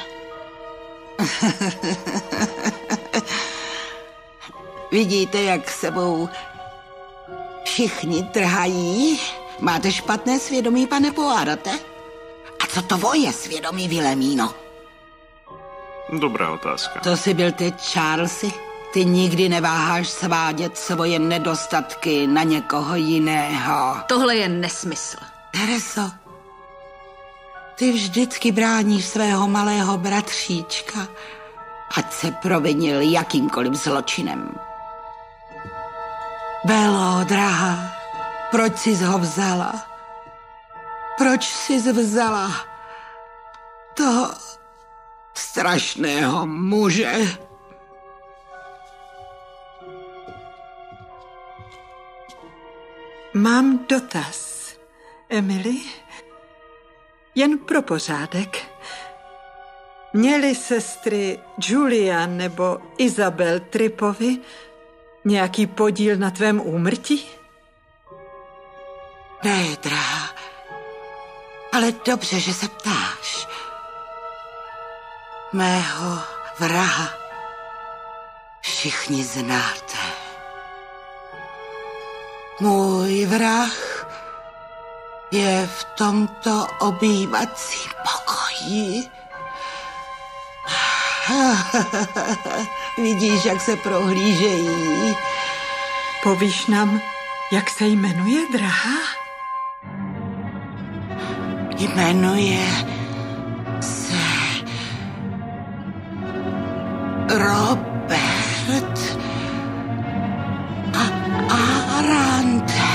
Vidíte, jak sebou všichni trhají? Máte špatné svědomí, pane Poirote? A co to tvoje svědomí, Vilemíno? Dobrá otázka. To jsi byl ty, Charlesy? Ty nikdy neváháš svádět svoje nedostatky na někoho jiného. Tohle je nesmysl. Terezo, ty vždycky bráníš svého malého bratříčka, ať se provinil jakýmkoliv zločinem. Belo, drahá, proč jsi ho vzala? Proč jsi vzala toho strašného muže? Mám dotaz, Emily. Jen pro pořádek. Měly sestry Julia nebo Isabel Tripovi nějaký podíl na tvém úmrtí? Ne, drahá, ale dobře, že se ptáš. Mého vraha všichni znáte. Můj vrah je v tomto obývacím pokoji. Vidíš, jak se prohlížejí. Povíš nám, jak se jmenuje, drahá? Jmenuje se Robert Arundel.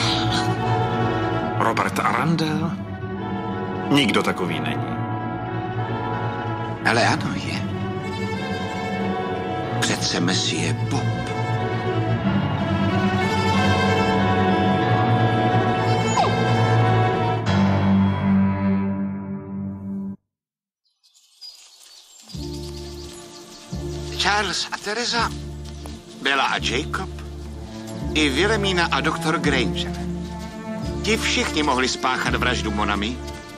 Robert Arundel? Nikdo takový není. Ale ano, je. Přece Monsieur Bob. Charles a Teresa Bella a Jacob, i Wilhelmina a doktor Granger. Ti všichni mohli spáchat vraždu Monami.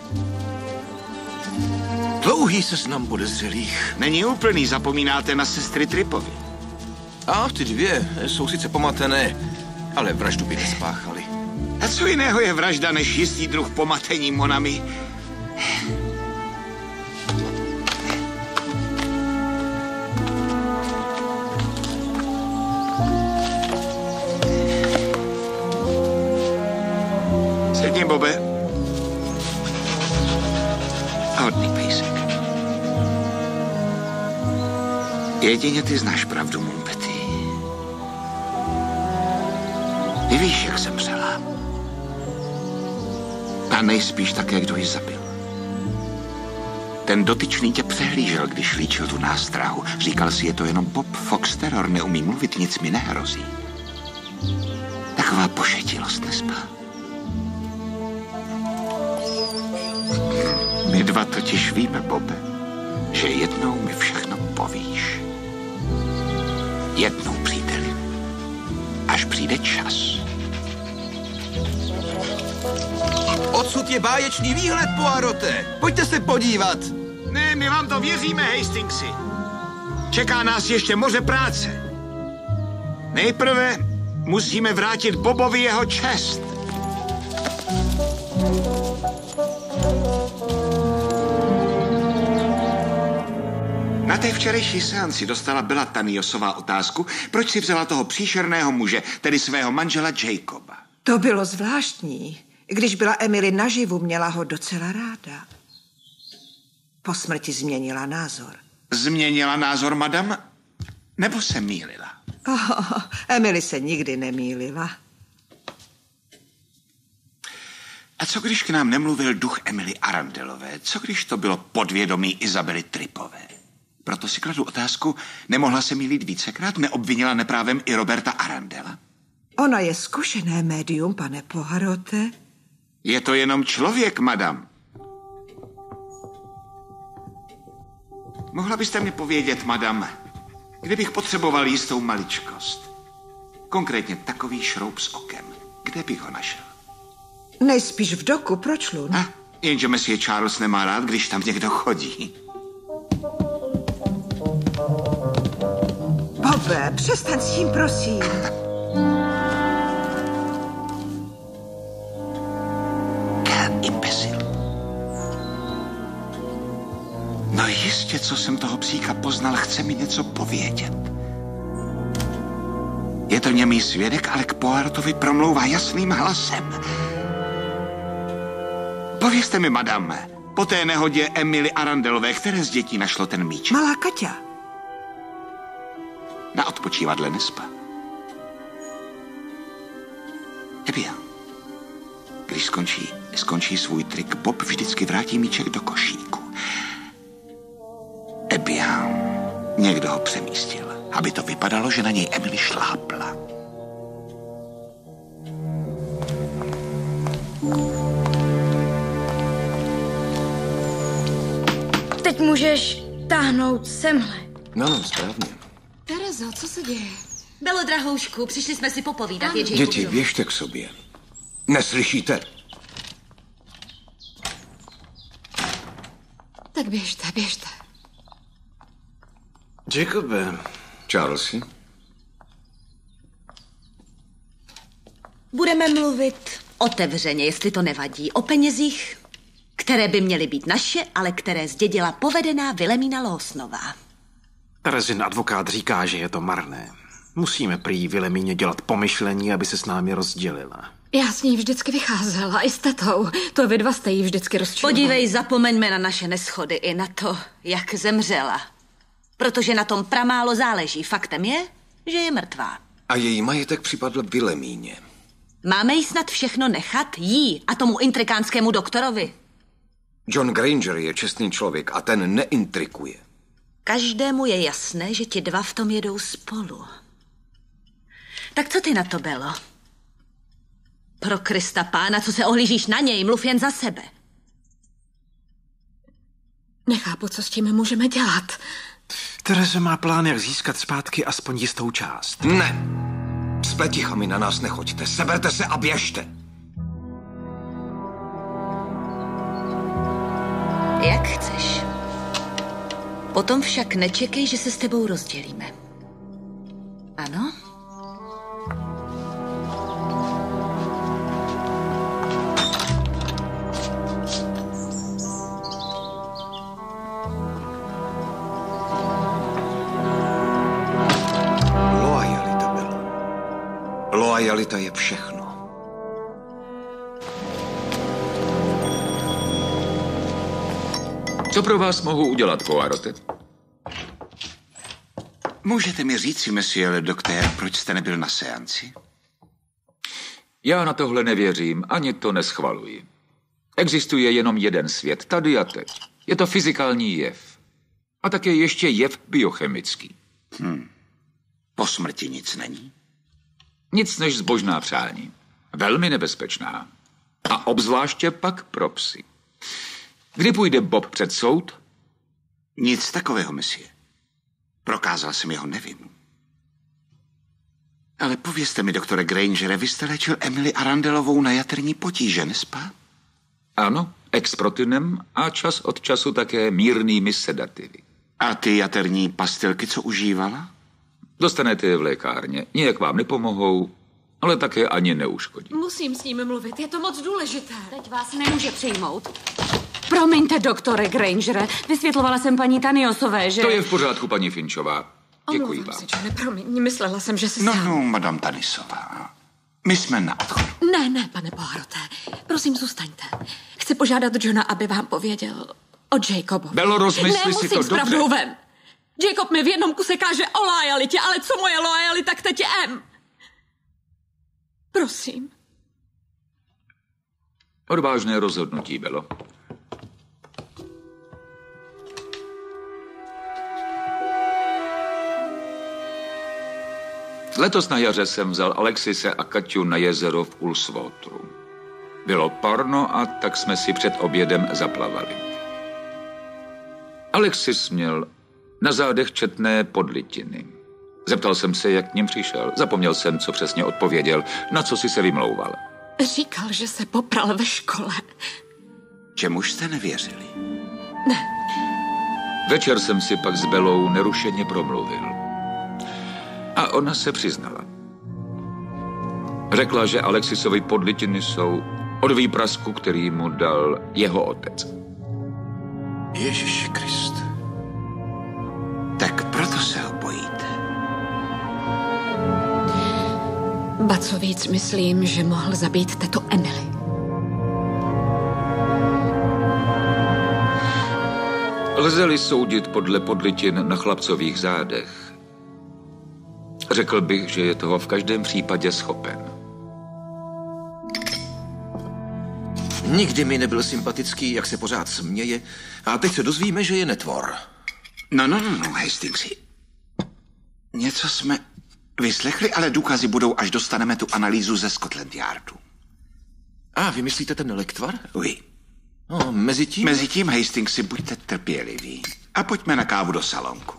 Dlouhý seznam podezřelých. Není úplný, zapomínáte na sestry Tripovy. A ty dvě jsou sice pomatené, ale vraždu by nespáchali. A co jiného je vražda než jistý druh pomatení Monami? Sedni, Bobe. Hodný pejsek. Jedině ty znáš pravdu, můj Betty. Ty víš, jak zemřela. A nejspíš také, kdo ji zabil. Ten dotyčný tě přehlížel, když líčil tu nástrahu. Říkal si, je to jenom Bob Fox Terror, neumí mluvit, nic mi nehrozí. Taková pošetilost, nespa. My dva totiž víme, Bobe, že jednou mi všechno povíš. Jednou, příteli. Až přijde čas. Odsud je báječný výhled, Poirote. Pojďte se podívat. Ne, my vám to věříme, Hastingsi. Čeká nás ještě moře práce. Nejprve musíme vrátit Bobovi jeho čest. Na té včerejší seanci dostala Bella Taniosová otázku, proč si vzala toho příšerného muže, tedy svého manžela Jacoba. To bylo zvláštní. Když byla Emily naživu, měla ho docela ráda. Po smrti změnila názor. Změnila názor, madam? Nebo se mýlila? Emily se nikdy nemýlila. A co když k nám nemluvil duch Emily Arandelové? Co když to bylo podvědomí Isabely Tripové? Proto si kladu otázku, nemohla se mýlit vícekrát? Neobvinila neprávem i Roberta Arandela? Ona je zkušené médium, pane Poirote. Je to jenom člověk, madam. Mohla byste mi povědět, madam, kdybych potřeboval jistou maličkost. Konkrétně takový šroub s okem. Kde bych ho našel? Nejspíš v doku, proč, Lun? Jenže Monsieur Charles nemá rád, když tam někdo chodí. Bobe, přestaň s tím, prosím. Imbesil. No jistě, co jsem toho psíka poznal, chce mi něco povědět. Je to němý svědek, ale k Poirotovi promlouvá jasným hlasem. Povězte mi, madame, po té nehodě Emily Arandelové, které z dětí našlo ten míč? Malá Kaťa. Na odpočívadle nespa. Ebia, když skončí svůj trik, Bob vždycky vrátí míček do košíku. Ebia, někdo ho přemístil, aby to vypadalo, že na něj Emily šlápla. Teď můžeš táhnout semhle. No, správně. Terezo, co se děje? Bylo, drahoušku, přišli jsme si popovídat. Děti, běžte k sobě. Neslyšíte? Tak běžte. Jacobe. Charlesy? Budeme mluvit otevřeně, jestli to nevadí, o penězích, které by měly být naše, ale které zdědila povedená Wilhelmina Lawsonová. Terezin advokát říká, že je to marné. Musíme prý Wilhelmině dělat pomyšlení, aby se s námi rozdělila. Já s ní vždycky vycházela, i s tetou. To vy dva jste jí vždycky rozčilovali. Podívej, zapomeňme na naše neschody i na to, jak zemřela. Protože na tom pramálo záleží. Faktem je, že je mrtvá. A její majetek připadl Wilhelmíně. Máme jí snad všechno nechat? Jí a tomu intrikánskému doktorovi. John Granger je čestný člověk a ten neintrikuje. Každému je jasné, že ti dva v tom jedou spolu. Tak co ty na to, Belo? Pro Krista pána, co se ohlížíš na něj, mluv jen za sebe. Nechápu, co s tím můžeme dělat. Terezo má plán, jak získat zpátky aspoň jistou část. Ne. S pletichami na nás nechoďte. Seberte se a běžte. Jak chceš. Potom však nečekej, že se s tebou rozdělíme. Ano? Loajalita byla. Loajalita je všechno. Co pro vás mohu udělat, Poirote? Můžete mi říci, monsieur le docteur, proč jste nebyl na seanci? Já na tohle nevěřím, ani to neschvaluji. Existuje jenom jeden svět, tady a teď. Je to fyzikální jev. A také ještě jev biochemický. Po smrti nic není? Nic než zbožná přání. Velmi nebezpečná. A obzvláště pak pro psy. Kdy půjde Bob před soud? Nic takového, monsieur. Prokázal jsem jeho nevinu. Ale povězte mi, doktore Grangere, vy jste léčil Emily Arandelovou na jaterní potíže, nespa? Ano, exprotinem a čas od času také mírnými sedativy. A ty jaterní pastilky, co užívala? Dostanete je v lékárně. Nijak vám nepomohou, ale také ani neuškodí. Musím s ním mluvit, je to moc důležité. Teď vás nemůže přijmout. Promiňte, doktore Grangere, vysvětlovala jsem paní Taniosové, že... To je v pořádku, paní Finchová. Děkuji vám. Si, Johne, promiň, myslela jsem, že si No, madame Tanisová. My jsme na odchodu. Ne, pane Poirote. Prosím, zůstaňte. Chci požádat Johna, aby vám pověděl o Jacobovi. Belo, rozmysli si to dobře. Ne, musím s pravdou ven. Jacob mi v jednom kuse káže o loajalitě, ale co moje loajalita k tetě M? Prosím. Odvážné rozhodnutí, Belo. Letos na jaře jsem vzal Alexise a Kaťu na jezero v Ulsvotru. Bylo parno a tak jsme si před obědem zaplavali. Alexis měl na zádech četné podlitiny. Zeptal jsem se, jak k ním přišel. Zapomněl jsem, co přesně odpověděl, na co si se vymlouval. Říkal, že se popral ve škole. Čemuž jste nevěřili? Ne. Večer jsem si pak s Belou nerušeně promluvil. A ona se přiznala. Řekla, že Alexisovi podlitiny jsou od výprasku, který mu dal jeho otec. Ježiši Kriste. Tak proto se ho bojíte. Ba co víc, myslím, že mohl zabít tetu Emily. Lze-li soudit podle podlitin na chlapcových zádech, řekl bych, že je toho v každém případě schopen. Nikdy mi nebyl sympatický, jak se pořád směje. A teď se dozvíme, že je netvor. No, Hastingsi. Něco jsme vyslechli, ale důkazy budou, až dostaneme tu analýzu ze Scotland Yardu. A vy myslíte ten lektvar? Oui. No, mezitím? Mezitím, Hastingsi, buďte trpěliví. A pojďme na kávu do salonku.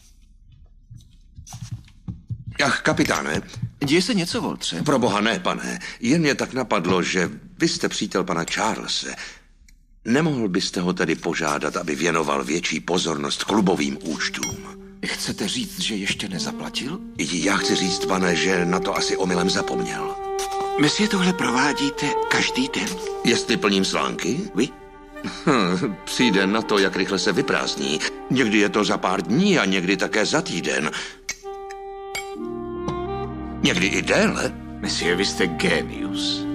Ach, kapitáne. Děje se něco, Voltře? Pro boha ne, pane. Jen mě tak napadlo, že vy jste přítel pana Charlese. Nemohl byste ho tedy požádat, aby věnoval větší pozornost klubovým účtům? Chcete říct, že ještě nezaplatil? Já chci říct, pane, že na to asi omylem zapomněl. Myslíte, tohle provádíte každý den? Jestli plním slánky? Vy? Přijde na to, jak rychle se vyprázdní. Někdy je to za pár dní a někdy také za týden. Někdy i déle. Monsieur, vy jste génius.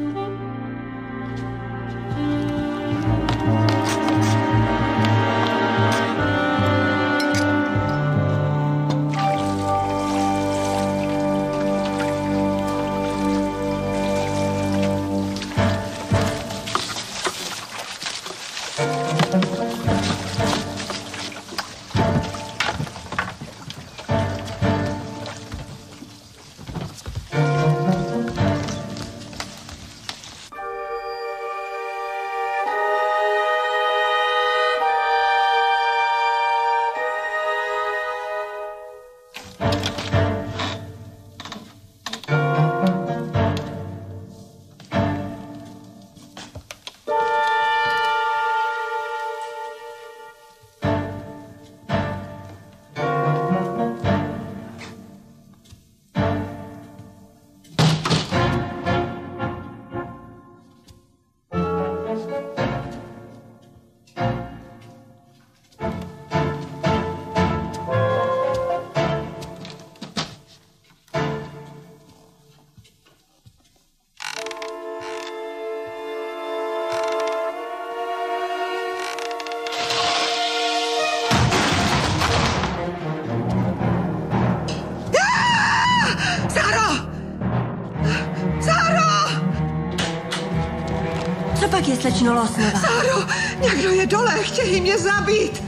slečno Lawsonová. Sáro, někdo je dole, chtějí mě zabít.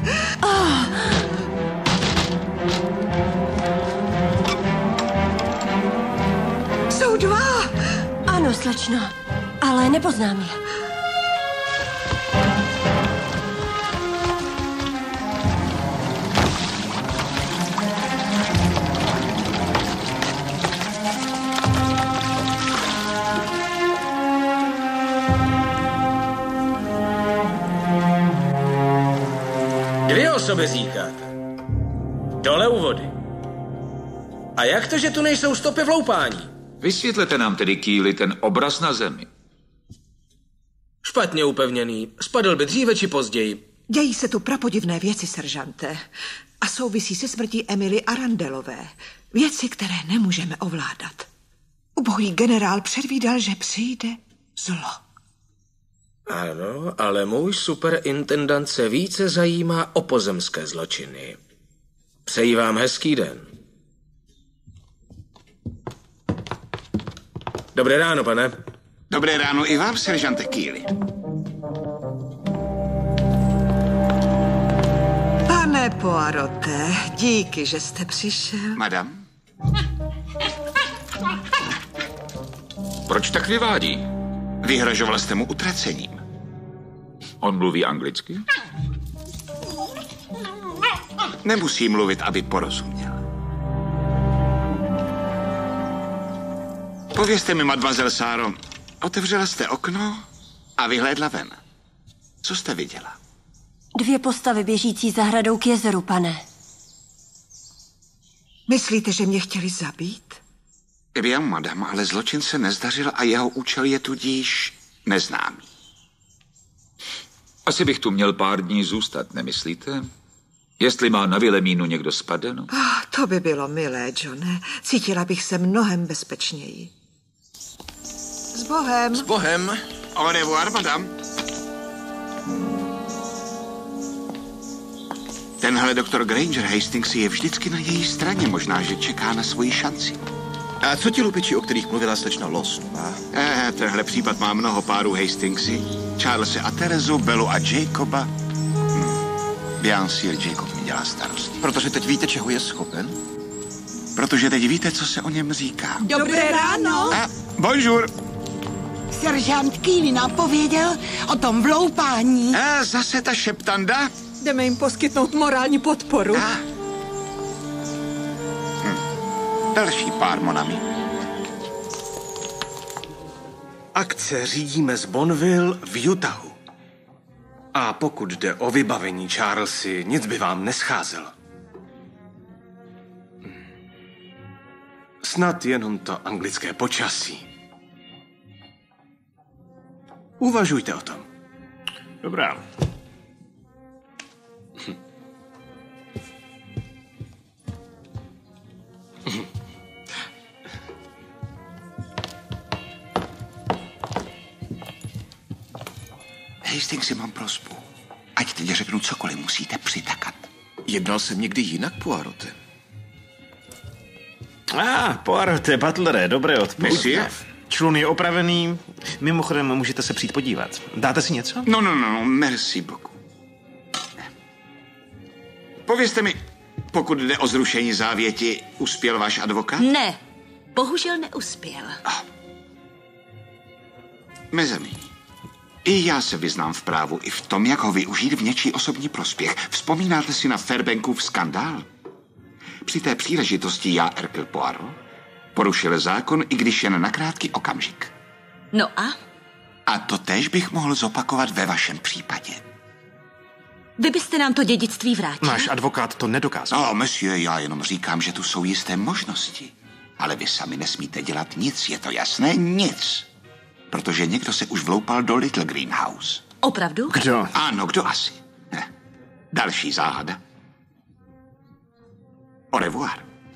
Jsou dva. Ano, slečno, ale nepoznám je. Dvě osoby říkáte. Dole u vody. A jak to, že tu nejsou stopy vloupání? Vysvětlete nám tedy, Keely, ten obraz na zemi. Špatně upevněný. Spadl by dříve či později. Dějí se tu prapodivné věci, seržante. A souvisí se smrtí Emily Arandelové. Věci, které nemůžeme ovládat. Ubohý generál předvídal, že přijde zlo. Ano, ale můj superintendant se více zajímá o pozemské zločiny. Přeji vám hezký den. Dobré ráno, pane. Dobré ráno i vám, seržante Keely. Pane Poirote, díky, že jste přišel. Madam? Proč tak vyvádí? Vyhrožoval jste mu utracením. On mluví anglicky? Nemusí mluvit, aby porozuměl. Povězte mi, mademoiselle Sáro, otevřela jste okno a vyhlédla ven. Co jste viděla? 2 postavy běžící zahradou k jezeru, pane. Myslíte, že mě chtěli zabít? Vím, madam, ale zločin se nezdařil a jeho účel je tudíž neznámý. Asi bych tu měl pár dní zůstat, nemyslíte? Jestli má na Vilemínu někdo spadeno? To by bylo milé, Johne. Cítila bych se mnohem bezpečněji. S Bohem. S Bohem. Au revoir, madame. Tenhle doktor Granger Hastings je vždycky na její straně. Možná, že čeká na svoji šanci. A co ti lupiči, o kterých mluvila slečna Lawsonová? Tenhle případ má mnoho párů Hastingsy. Charlese a Terezu, Bellu a Jacoba. Bien sûr, Jacob mi dělá starost. Protože teď víte, čeho je schopen? Protože teď víte, co se o něm říká. Dobré ráno. Bonjour. Seržant Keely nám pověděl o tom vloupání. Zase ta šeptanda? Jdeme jim poskytnout morální podporu. Další pár, monami. Akce řídíme z Bonneville v Utahu. A pokud jde o vybavení, Charlesy, nic by vám nescházelo. Snad jenom to anglické počasí. Uvažujte o tom. Dobrá. Hastingsy, mám prosbu. Ať teď řeknu cokoliv, musíte přitakat. Jednal jsem někdy jinak, Poirote? Poirote, butlere, dobré odpoledne. Monsieur? Člun je opravený. Mimochodem, můžete se přijít podívat. Dáte si něco? No, merci beaucoup. Povězte mi, pokud jde o zrušení závěti, uspěl váš advokát? Ne, bohužel neuspěl. Mezemi. I já se vyznám v právu i v tom, jak ho využít v něčí osobní prospěch. Vzpomínáte si na Fairbankův skandál? Při té příležitosti já, Hercule Poirot, porušil zákon, i když jen na krátký okamžik. No a? A to též bych mohl zopakovat ve vašem případě. Vy byste nám to dědictví vrátil? Náš advokát to nedokázal. Monsieur, já jenom říkám, že tu jsou jisté možnosti. Ale vy sami nesmíte dělat nic, je to jasné? Nic. Protože někdo se už vloupal do Little Greenhouse. Opravdu? Kdo? Ano, kdo asi? Další záhada. Au revoir.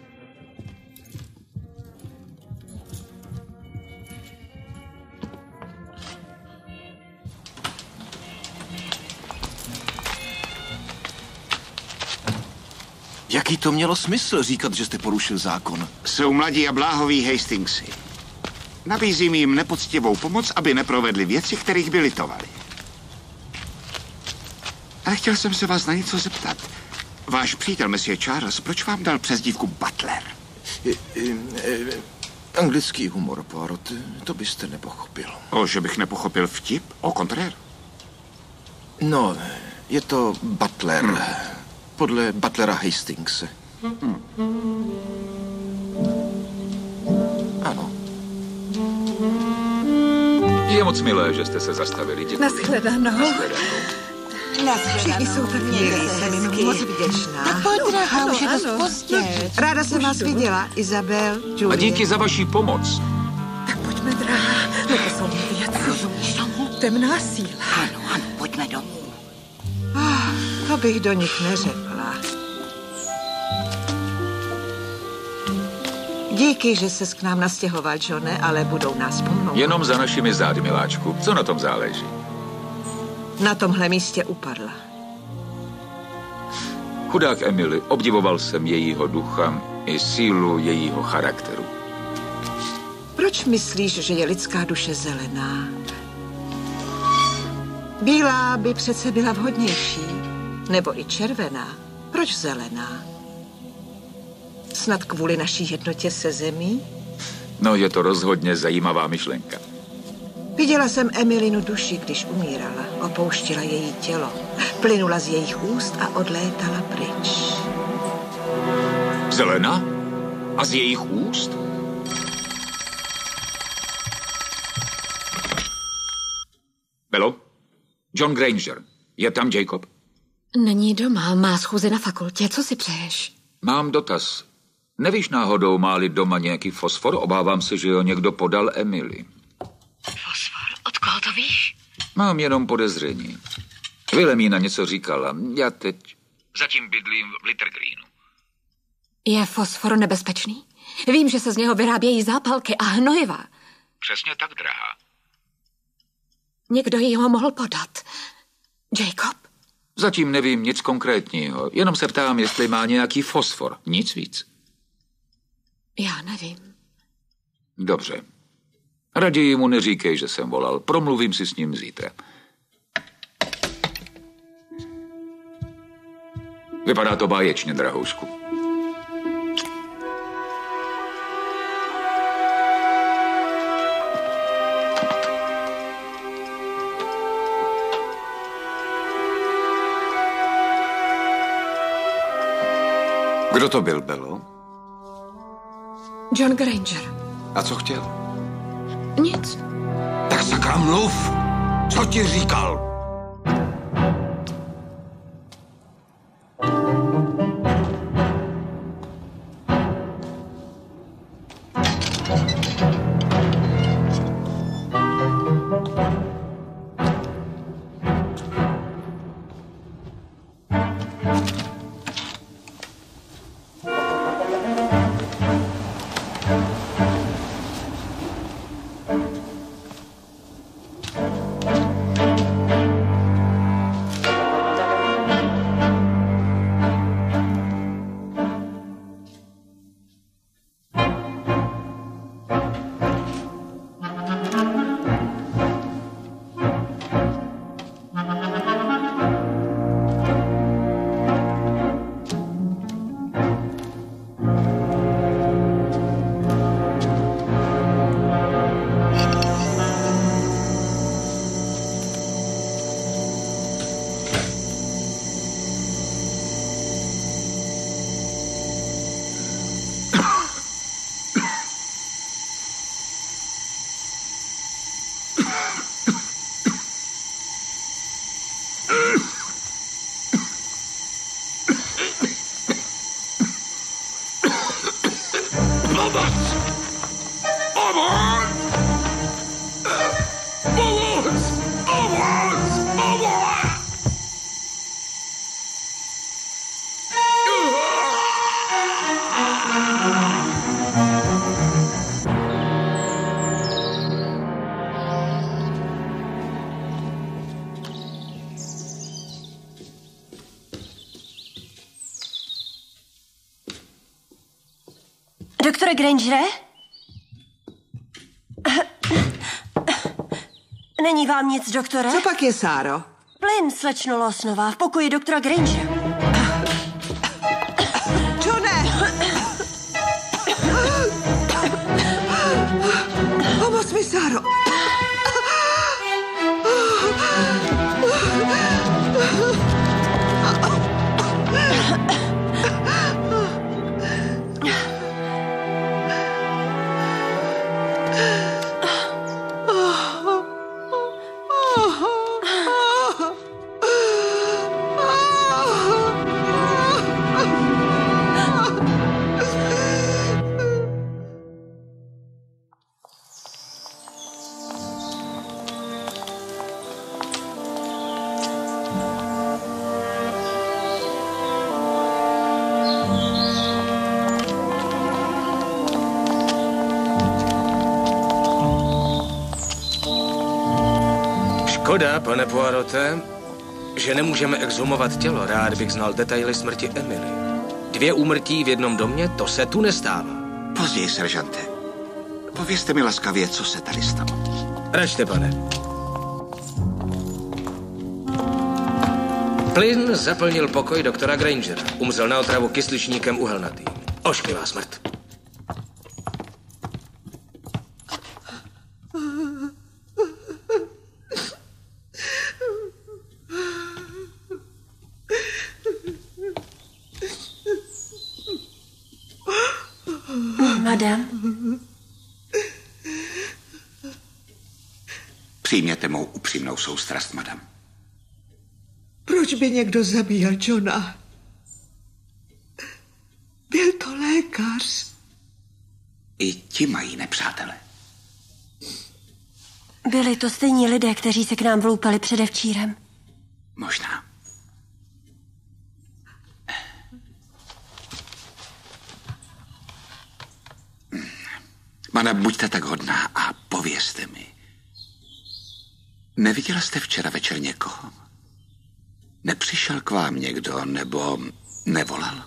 Jaký to mělo smysl říkat, že jste porušil zákon? Jsou mladí a bláhoví Hastingsy. Nabízím jim nepoctivou pomoc, aby neprovedli věci, kterých by litovali. Ale chtěl jsem se vás na něco zeptat. Váš přítel, Monsieur Charles, proč vám dal přezdívku Butler? Anglický humor, Poirot, to byste nepochopil. Že bych nepochopil vtip? Au contraire. No, je to Butler. Podle Butlera Hastingse. Ano. Je moc milé, že jste se zastavili. Děkuji. Nashledanou. Všichni jsou tak milí, jsem jim moc vděčná. Tak pojď, drahá, už je dost pozdě. Ráda jsem vás viděla, Izabel, Julie. A díky za vaši pomoc. Pojďme, drahá, no to jsou věci. Temná síla. Ano, pojďme domů. To bych do nich neřekla. Díky, že ses k nám nastěhoval, Johne, ale budou nás pomlouvat. Jenom za našimi zády, miláčku. Co na tom záleží? Na tomhle místě upadla. Chudák Emily, obdivoval jsem jejího ducha i sílu jejího charakteru. Proč myslíš, že je lidská duše zelená? Bílá by přece byla vhodnější. Nebo i červená. Proč zelená? Snad kvůli naší jednotě se zemí? No, je to rozhodně zajímavá myšlenka. Viděla jsem Emilinu duši, když umírala. Opouštila její tělo. Plynula z jejich úst a odlétala pryč. Zelená? A z jejich úst? Belo? John Granger. Je tam Jacob? Není doma, má schůzi na fakultě. Co si přeješ? Mám dotaz. Nevíš náhodou, má-li doma nějaký fosfor? Obávám se, že ho někdo podal Emily. Fosfor? Od koho to víš? Mám jenom podezření. Wilhelmína něco říkala. Já teď zatím bydlím v Littergreenu. Je fosfor nebezpečný? Vím, že se z něho vyrábějí zápalky a hnojiva. Přesně tak, drahá. Někdo jí ho mohl podat. Jacob? Zatím nevím nic konkrétního. Jenom se ptám, jestli má nějaký fosfor. Nic víc. Já nevím. Dobře. Raději mu neříkej, že jsem volal. Promluvím si s ním zítra. Vypadá to báječně, drahoušku. Kdo to byl, Belo? John Granger. A co chtěl? Nic. Tak sakra mluv! Co ti říkal? Doktore Grangere? Není vám nic, doktore? Co pak je, Sáro? Flynn, slečno Lawsonová, v pokoji doktora Grangera. Johne! Pomoz mi, Sáro! Škoda, pane Poirote, že nemůžeme exhumovat tělo. Rád bych znal detaily smrti Emily. 2 úmrtí v jednom domě, to se tu nestává. Později, seržante. Povězte mi laskavě, co se tady stalo. Račte, pane. Plyn zaplnil pokoj doktora Grangera. Umřel na otravu kysličníkem uhelnatým. Ošklivá smrt. Madam? Přijměte mou upřímnou soustrast, madam. Proč by někdo zabíjel Johna? Byl to lékař. I ti mají nepřátele. Byli to stejní lidé, kteří se k nám vloupali předevčírem. Možná. Madam, buďte tak hodná a povězte mi. Neviděla jste včera večer někoho? Nepřišel k vám někdo nebo nevolal?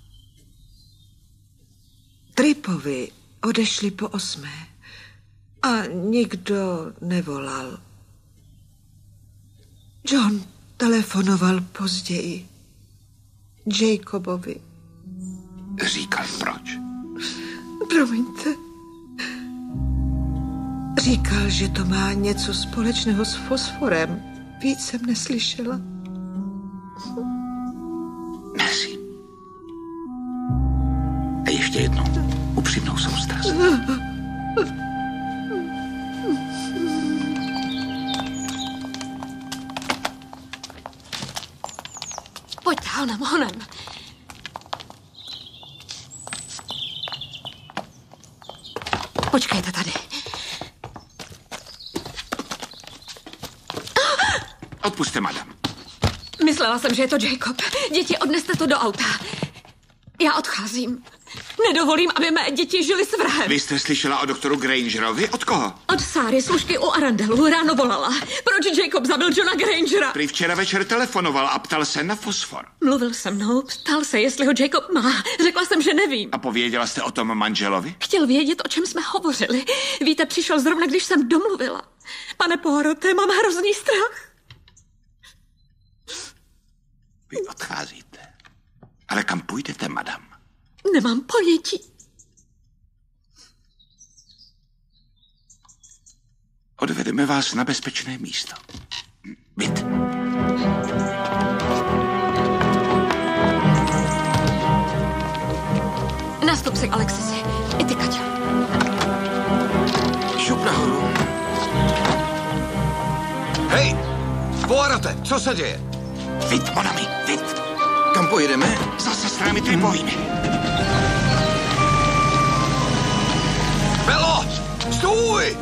Tripovi odešli po 8. a nikdo nevolal. John telefonoval později Jacobovi. Říkal proč? Promiňte. Říkal, že to má něco společného s fosforem. Víc jsem neslyšela. Merci. A ještě jednou upřímnou soustrast. Pojďte, honem. Počkejte tady. Odpuste, madam. Myslela jsem, že je to Jacob. Děti, odneste to do auta. Já odcházím. Nedovolím, aby mé děti žily s vrahem. Vy jste slyšela o doktoru Grangerovi? Od koho? Od Sáry, služky u Arandelu. Ráno volala. Proč Jacob zabil Johna Grangera? Prý včera večer telefonoval a ptal se na fosfor. Mluvil se mnou, ptal se, jestli ho Jacob má. Řekla jsem, že nevím. A pověděla jste o tom manželovi? Chtěl vědět, o čem jsme hovořili. Víte, přišel zrovna, když jsem domluvila. Pane Poirote, mám hrozný strach. Vy odcházíte. Ale kam půjdete, madam? Nemám pojetí. Odvedeme vás na bezpečné místo. Byt. Nastup si, Alexisi. I ty, Kaťo. Šup nahoru. Hej! Poirote, co se děje? Vít, monami, Vít. Kam pojedeme? Za sestrami Tripovými. Belo! Stůj!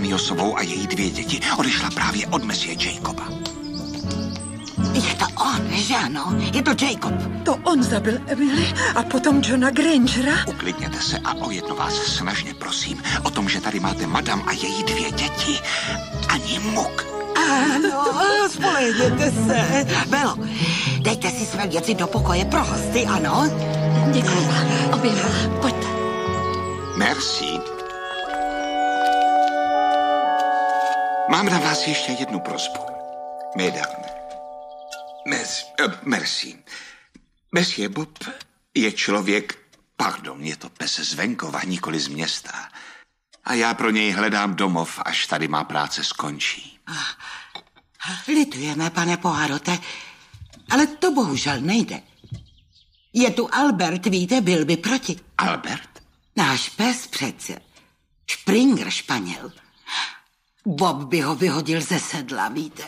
Taniosovou a její 2 děti odešla právě od Messie Jacoba. Je to on, že ano? Je to Jacob. To on zabil Emily a potom Johna Grangera? Uklidněte se a o jedno vás snažně prosím. O tom, že tady máte madam a její 2 děti. Ani muk. Ano, spolehněte se. Belo, dejte si své věci do pokoje pro hosty, ano? Děkuji vám. Oběma. Pojďte. Merci. Mám na vás ještě jednu prosbu. Mesdames. Merci. Monsieur Bob je člověk, pardon, je to pes z venkova, nikoli z města. A já pro něj hledám domov, až tady má práce skončí. Litujeme, pane Poirote, ale to bohužel nejde. Je tu Albert, víte, byl by proti. Albert? Náš pes přece. Springer Španěl. Bob by ho vyhodil ze sedla, víte.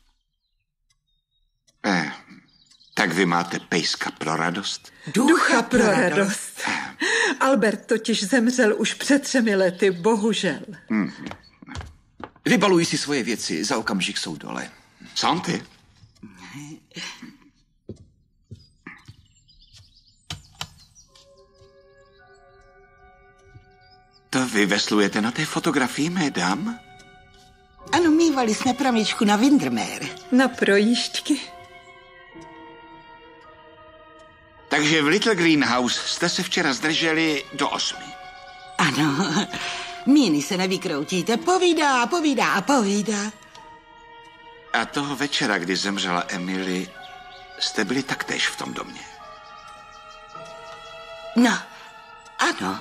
Tak vy máte pejska pro radost? Ducha pro radost. Albert totiž zemřel už před 3 lety, bohužel. Vybaluj si svoje věci, za okamžik jsou dole. Santy? To vy veslujete na té fotografii, mesdames? Ano, mívali jsme promíčku na Windermere. Na projížďky. Takže v Little Greenhouse jste se včera zdrželi do 8. Ano, míny se nevykroutíte, povídá. A toho večera, kdy zemřela Emily, jste byli taktéž v tom domě? No, ano.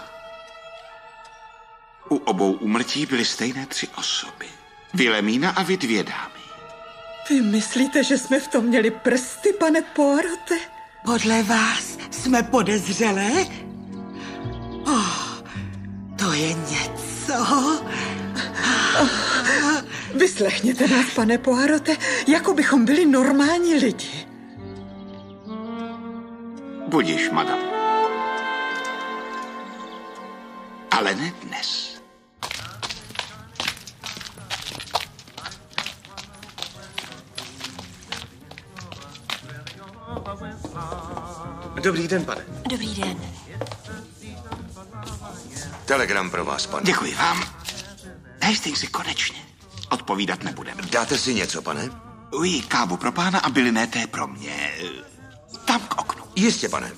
U obou úmrtí byly stejné 3 osoby. Vilemína a vy 2 dámy. Vy myslíte, že jsme v tom měli prsty, pane Poirote? Podle vás jsme podezřelé? To je něco. Vyslechněte nás, pane Poirote, jako bychom byli normální lidi. Budiš, madam. Ale ne dnes. Dobrý den, pane. Dobrý den. Telegram pro vás, pane. Děkuji vám. Hastingsi, konečně. Odpovídat nebudeme. Dáte si něco, pane? Ují, kávu pro pána a byliné té pro mě. Tam k oknu. Jistě, pane.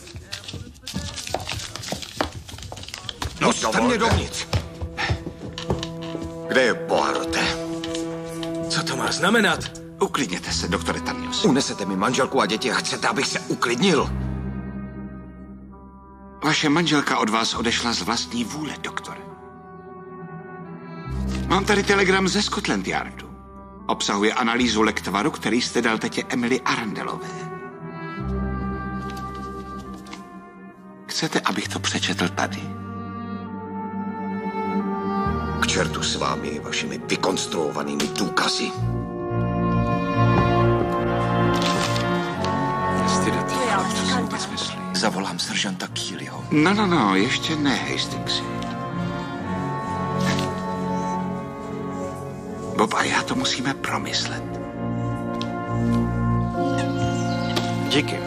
No, dovolte. Dovnitř. Kde je Poirote? Co to má znamenat? Uklidněte se, doktore Tanios. Unesete mi manželku a děti a chcete, abych se uklidnil? Vaše manželka od vás odešla z vlastní vůle, doktore. Mám tady telegram ze Scotland Yardu. Obsahuje analýzu lektvaru, který jste dal tetě Emily Arandelové. Chcete, abych to přečetl tady? K čertu s vámi, vašimi vykonstruovanými důkazy. Zavolám seržanta Keelyho. No, ještě ne, Hastingsi. Bob a já to musíme promyslet. Díky.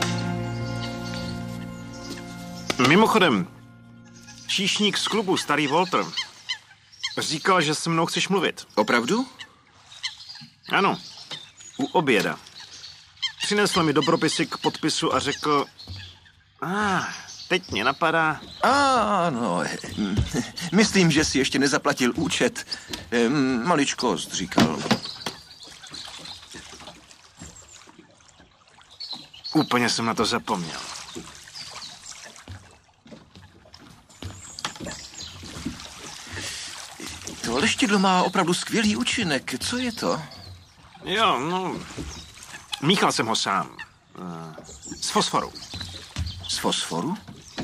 Mimochodem, číšník z klubu, starý Walter, říkal, že se mnou chceš mluvit. Opravdu? Ano, u oběda. Přinesl mi dobropisy k podpisu a řekl... teď mě napadá... Ano, myslím, že si ještě nezaplatil účet. Maličkost, říkal. Úplně jsem na to zapomněl. To leštidlo má opravdu skvělý účinek. Co je to? Jo, no... Míchal jsem ho sám. Z fosforu. Z fosforu?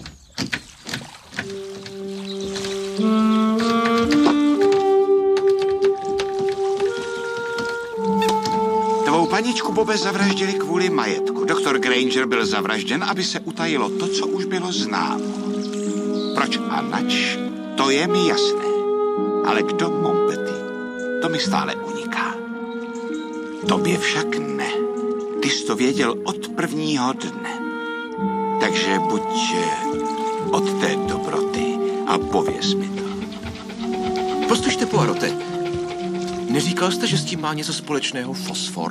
Tvou paničku, Bobe, zavraždili kvůli majetku. Doktor Granger byl zavražděn, aby se utajilo to, co už bylo známo. Proč a nač, to je mi jasné. Ale kdo, mon petit? to mi stále uniká. Tobě však ne. Ty jsi to věděl od prvního dne. Takže buď od té dobroty a pověz mi to. Poslyšte, Poirote, neříkal jste, že s tím má něco společného fosfor?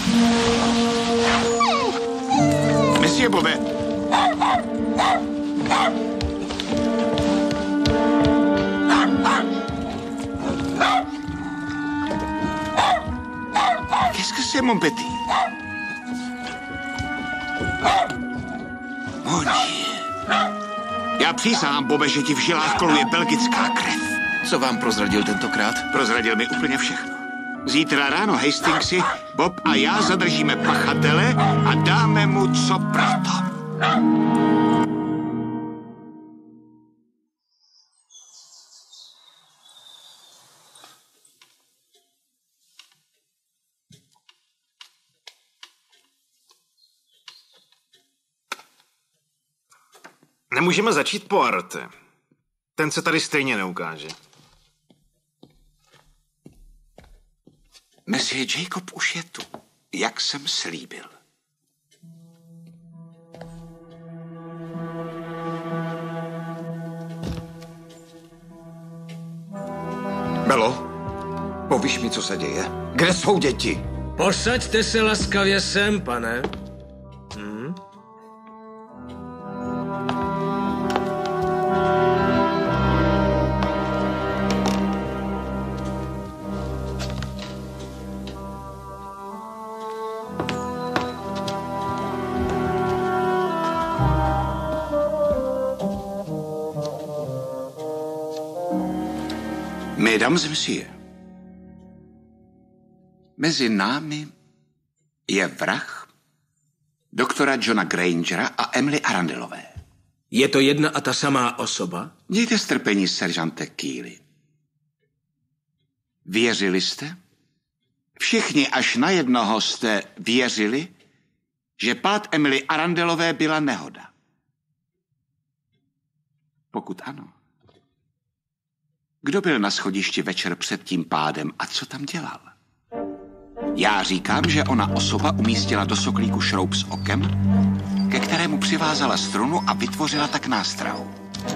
Monsieur Bobe. Qu'est-ce que c'est, mon petit? Mon Dieu. Já přísahám, Bobe, že ti v žilách koluje belgická krev. Co vám prozradil tentokrát? Prozradil mi úplně všechno. Zítra ráno, Hastingsi, Bob a já zadržíme pachatele a dáme mu co proto. Nemůžeme začít, Poirote. Ten se tady stejně neukáže. Monsieur Jacob už je tu, jak jsem slíbil. Belo, povíš mi, co se děje? Kde jsou děti? Posaďte se laskavě sem, pane. Mesdames et messieurs, mezi námi je vrah doktora Johna Grangera a Emily Arandelové. Je to jedna a ta samá osoba? Mějte strpení, seržante Keely. Věřili jste? Všichni až na jednoho jste věřili, že pád Emily Arandelové byla nehoda. Pokud ano, kdo byl na schodišti večer před tím pádem a co tam dělal? Já říkám, že ona osoba umístila do soklíku šroub s okem, ke kterému přivázala strunu a vytvořila tak nástrahu.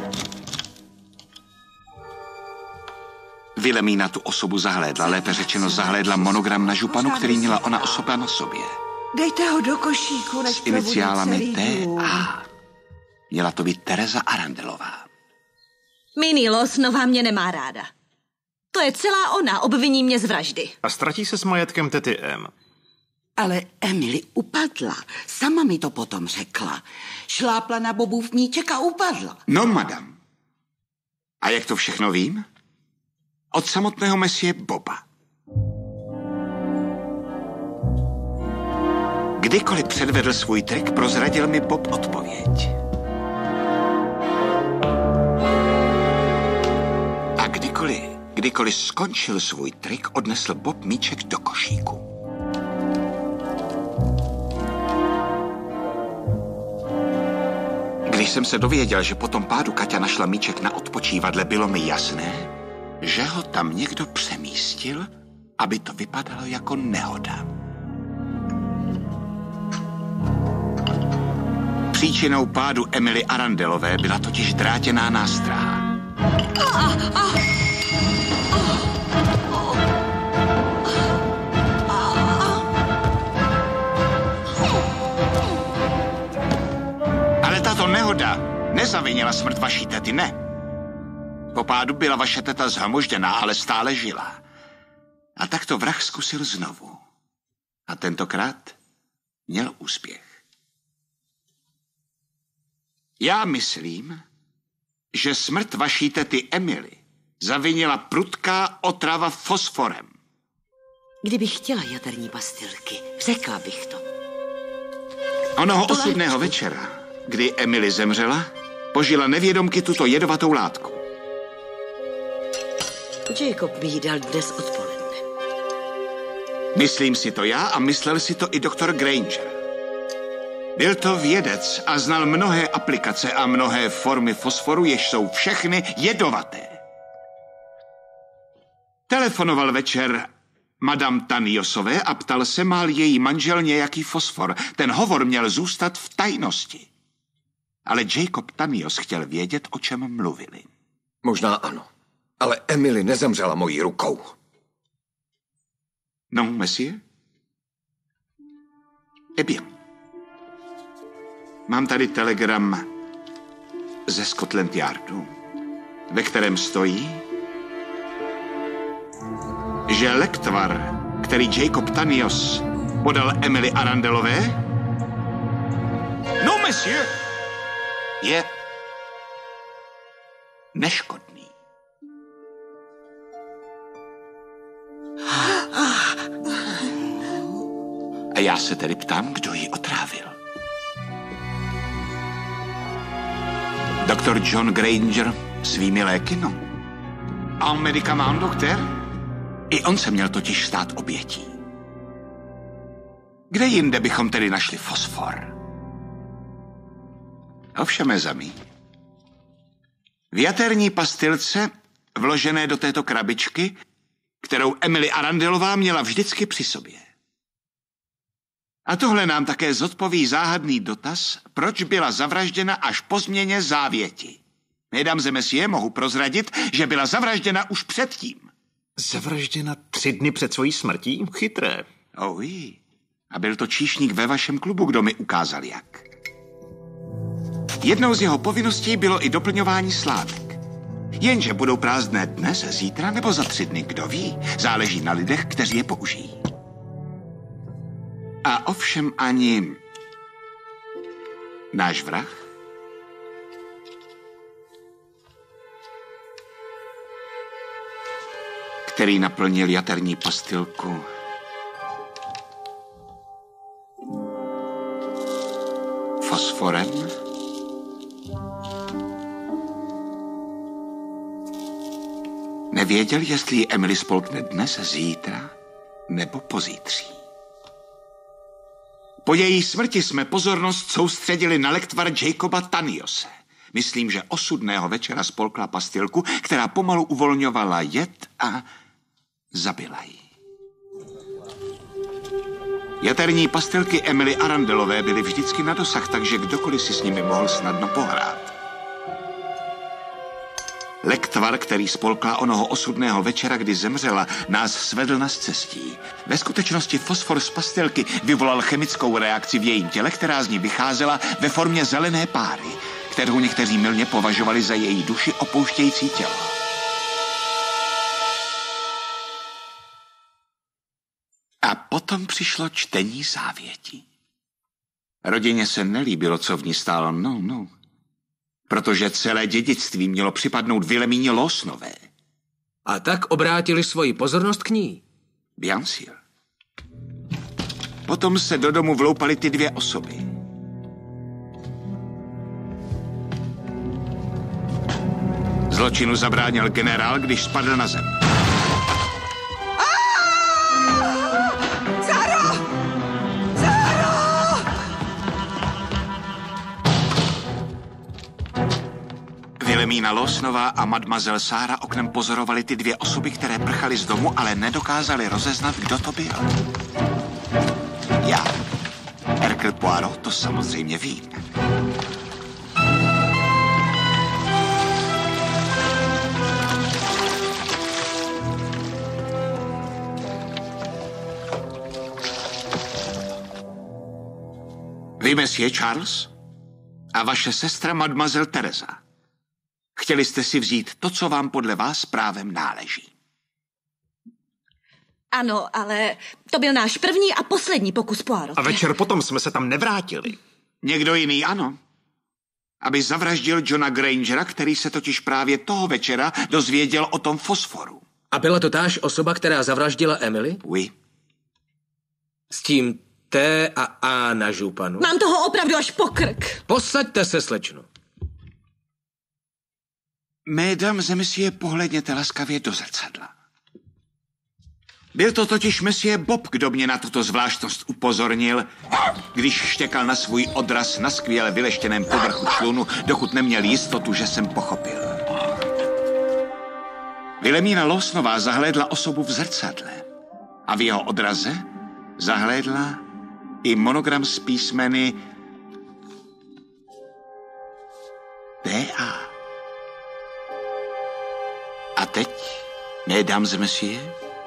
Vilemína tu osobu zahlédla, lépe řečeno zahlédla monogram na županu, který měla ona osoba na sobě. Dejte ho do košíku, než s iniciálami probudí celý dům. T.A. Měla to být Tereza Arandelová. Minnie Lawsonová mě nemá ráda. To je celá ona, obviní mě z vraždy. A ztratí se s majetkem tety M. Ale Emily upadla. Sama mi to potom řekla. Šlápla na Bobův míček a upadla. No, madam. A jak to všechno vím? Od samotného mesie Boba. Kdykoliv předvedl svůj trik, prozradil mi Bob odpověď. A kdykoliv skončil svůj trik, odnesl Bob míček do košíku. Když jsem se dověděl, že po tom pádu Kaťa našla míček na odpočívadle, bylo mi jasné, že ho tam někdo přemístil, aby to vypadalo jako nehoda. Příčinou pádu Emily Arandelové byla totiž drátěná nástraha. Ale tato nehoda nezavinila smrt vaší tety, ne. Po pádu byla vaše teta zhamožděná, ale stále žila. A tak to vrah zkusil znovu. A tentokrát měl úspěch. Já myslím, že smrt vaší tety Emily zavinila prudká otrava fosforem. Kdybych chtěla jaterní pastilky, řekla bych to. Onoho osudného večera, kdy Emily zemřela, požila nevědomky tuto jedovatou látku. Jacob mi ji dal dnes odpoledne. Myslím si to já a myslel si to i doktor Granger. Byl to vědec a znal mnohé aplikace a mnohé formy fosforu, jež jsou všechny jedovaté. Telefonoval večer Madame Taniosové a ptal se, má její manžel nějaký fosfor. Ten hovor měl zůstat v tajnosti. Ale Jacob Tanios chtěl vědět, o čem mluvili. Možná ano, ale Emily nezemřela mojí rukou. Non, monsieur? Eh bien. Mám tady telegram ze Scotland Yardu, ve kterém stojí, že lektvar, který Jacob Tanios podal Emily Arandelové, no, monsieur, je neškodný. A já se tedy ptám, kdo ji otrávil. Doktor John Granger svými léky, no. Un médicament, doktor? I on se měl totiž stát obětí. Kde jinde bychom tedy našli fosfor? Ovšem, zami. V jaterní pastilce, vložené do této krabičky, kterou Emily Arandelová měla vždycky při sobě. A tohle nám také zodpoví záhadný dotaz, proč byla zavražděna až po změně závěti. Mesdames et messieurs, mohu prozradit, že byla zavražděna už předtím. Zavražděna 3 dny před svojí smrtí? Chytré. Oh, oui. A byl to číšník ve vašem klubu, kdo mi ukázal jak. Jednou z jeho povinností bylo i doplňování sládek. Jenže budou prázdné dnes, zítra nebo za 3 dny, kdo ví. Záleží na lidech, kteří je použijí. A ovšem ani náš vrah který naplnil jaterní pastilku fosforem, nevěděl, jestli ji Emily spolkne dnes, zítra nebo pozítří. Po její smrti jsme pozornost soustředili na lektvar Jacoba Taniose. Myslím, že osudného večera spolkla pastilku, která pomalu uvolňovala jed a zabila ji. Jaterní pastilky Emily Arandelové byly vždycky na dosah, takže kdokoliv si s nimi mohl snadno pohrát. Lektvar, který spolkla onoho osudného večera, kdy zemřela, nás svedl na scestí. Ve skutečnosti fosfor z pastilky vyvolal chemickou reakci v jejím těle, která z ní vycházela ve formě zelené páry, kterou někteří mylně považovali za její duši opouštějící tělo. A potom přišlo čtení závěti. Rodině se nelíbilo, co v ní stálo, no. Protože celé dědictví mělo připadnout Vilemíně Losnové. A tak obrátili svoji pozornost k ní. Bien sûr. Potom se do domu vloupaly ty 2 osoby. Zločinu zabránil generál, když spadl na zem. Vilemína Losnová a mademoiselle Sára oknem pozorovali ty 2 osoby, které prchaly z domu, ale nedokázali rozeznat, kdo to byl. Já, Hercule Poirot, to samozřejmě vím. Vy, monsieur Charles, a vaše sestra mademoiselle Teresa. Chtěli jste si vzít to, co vám podle vás právem náleží. Ano, ale to byl náš první a poslední pokus, Poirot. A večer potom jsme se tam nevrátili. Někdo jiný ano. Aby zavraždil Johna Grangera, který se totiž právě toho večera dozvěděl o tom fosforu. A byla to táž osoba, která zavraždila Emily? Oui. S tím T a A na županu. Mám toho opravdu až po krk. Posaďte se, slečno. Mesdames et messieurs, pohlédněte laskavě do zrcadla. Byl to totiž monsieur Bob, kdo mě na tuto zvláštnost upozornil, když štěkal na svůj odraz na skvěle vyleštěném povrchu člunu, dokud neměl jistotu, že jsem pochopil. Vilemína Losnová zahlédla osobu v zrcadle a v jeho odraze zahlédla i monogram s písmeny D.A. A teď, mesdames et messieurs,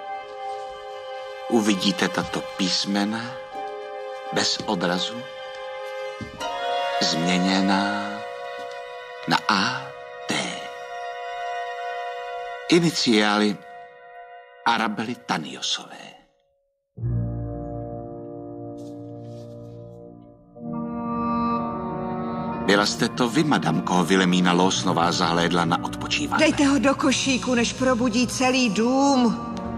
uvidíte tato písmena bez odrazu, změněná na A.T. Iniciály Arabely Taniosové. Byla jste to vy, madam, koho Vilemína Losnová zahlédla na odpočívadle. Dejte ho do košíku, než probudí celý dům.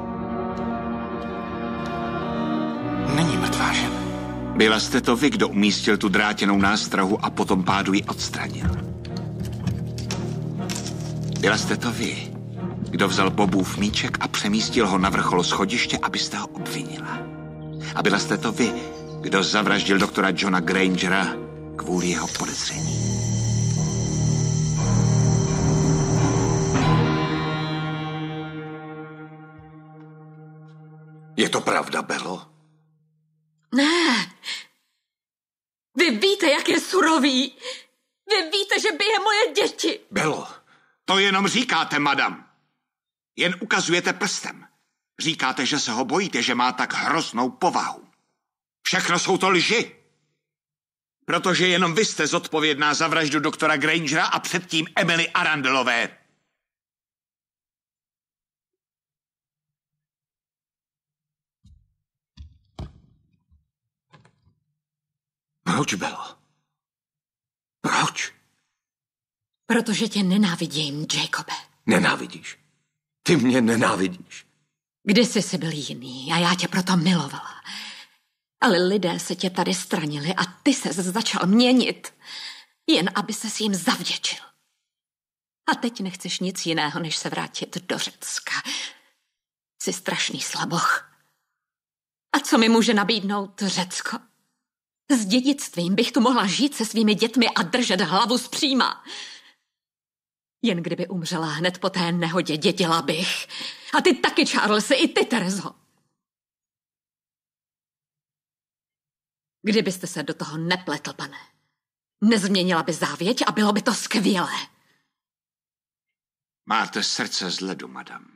Není mrtvá, že? Byla jste to vy, kdo umístil tu drátěnou nástrahu a potom pádu ji odstranil. Byla jste to vy, kdo vzal Bobův míček a přemístil ho na vrchol schodiště, abyste ho obvinila. A byla jste to vy, kdo zavraždil doktora Johna Grangera kvůli jeho podezření. Je to pravda, Belo? Ne. Vy víte, jak je surový. Vy víte, že bije moje děti. Belo. To jenom říkáte, madam. Jen ukazujete prstem. Říkáte, že se ho bojíte, že má tak hroznou povahu. Všechno jsou to lži. Protože jenom vy jste zodpovědná za vraždu doktora Grangera a předtím Emily Arandelové. Proč, Belo? Proč? Protože tě nenávidím, Jacobe. Nenávidíš? Ty mě nenávidíš. Kdysi jsi byl jiný a já tě proto milovala. Ale lidé se tě tady stranili a ty ses začal měnit, jen aby ses jim zavděčil. A teď nechceš nic jiného, než se vrátit do Řecka. Jsi strašný slaboch. A co mi může nabídnout Řecko? S dědictvím bych tu mohla žít se svými dětmi a držet hlavu zpříma. Jen kdyby umřela hned po té nehodě, dědila bych. A ty taky, Charlesi, i ty, Terezo. Kdybyste se do toho nepletl, pane. Nezměnila by závěť a bylo by to skvělé. Máte srdce z ledu, madam.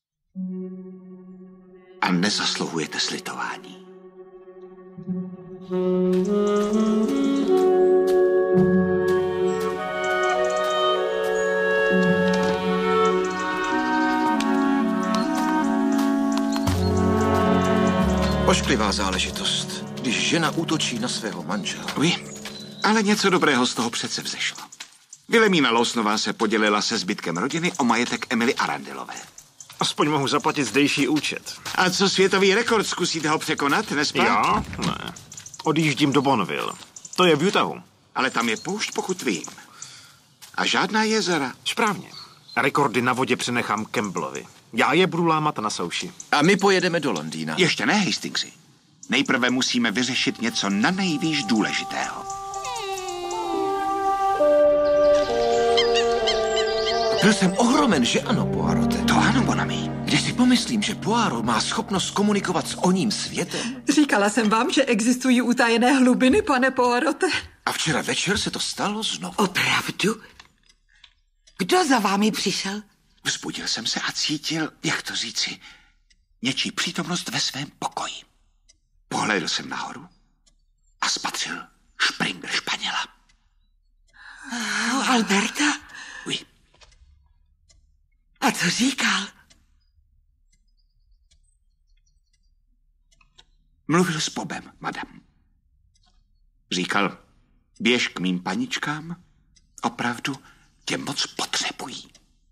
A nezasluhujete slitování. Ošklivá záležitost, když žena útočí na svého manžela. Ale něco dobrého z toho přece vzešlo. Vilemína Losnová se podělila se zbytkem rodiny o majetek Emily Arandelové. Aspoň mohu zaplatit zdejší účet. A co světový rekord? Zkusíte ho překonat, nespát? Já? Ne. Odjíždím do Bonneville. To je v Utahu. Ale tam je poušť, pokud vím. A žádná jezera. Správně. Rekordy na vodě přenechám Campbellovi. Já je budu lámat na souši. A my pojedeme do Londýna. Ještě ne, Hastingsi. Nejprve musíme vyřešit něco na nejvýš důležitého. Byl jsem ohromen, že ano, Poirote? To ano, Bonami. Když si pomyslím, že Poirot má schopnost komunikovat s oním světem. Říkala jsem vám, že existují utajené hlubiny, pane Poirote. A včera večer se to stalo znovu. Opravdu? Kdo za vámi přišel? Vzbudil jsem se a cítil, jak to říci, něčí přítomnost ve svém pokoji. Pohlédl jsem nahoru a spatřil Springer Španěla. Alberta? Oui. A co říkal? Mluvil s Bobem, madam. Říkal, běž k mým paničkám, opravdu tě moc potřebují.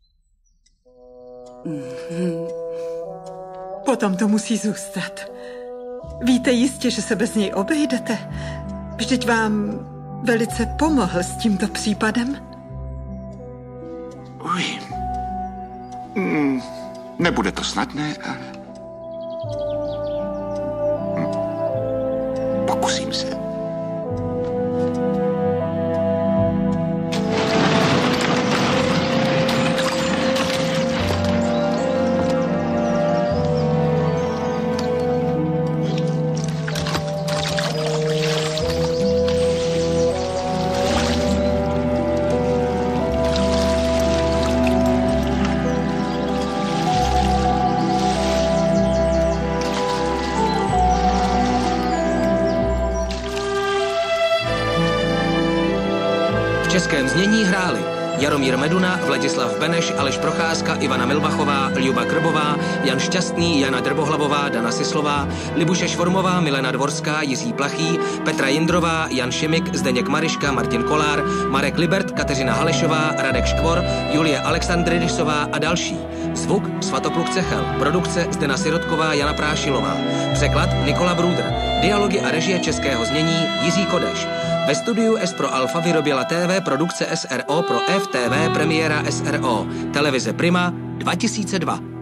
Potom to musí zůstat. Víte jistě, že se bez něj obejdete. Vždyť vám velice pomohl s tímto případem. Uj. Nebude to snadné, ale... Pokusím se. českém znění hráli Jaromír Meduna, Vladislav Beneš, Aleš Procházka, Ivana Milbachová, Ljuba Krbová, Jan Šťastný, Jana Drbohlavová, Dana Sislová, Libuše Švormová, Milena Dvorská, Jiří Plachý, Petra Jindrová, Jan Šimik, Zdeněk Mariška, Martin Kolár, Marek Libert, Kateřina Halešová, Radek Škvor, Julie Alexandridisová a další. Zvuk Svatopluk Cechel, produkce Zdena Sirotková, Jana Prášilová, překlad Nikola Brůdr, dialogy a režie českého znění Jiří Kodeš. Ve studiu S pro Alfa vyrobila TV produkce SRO pro FTV premiéra SRO. Televize Prima 2002.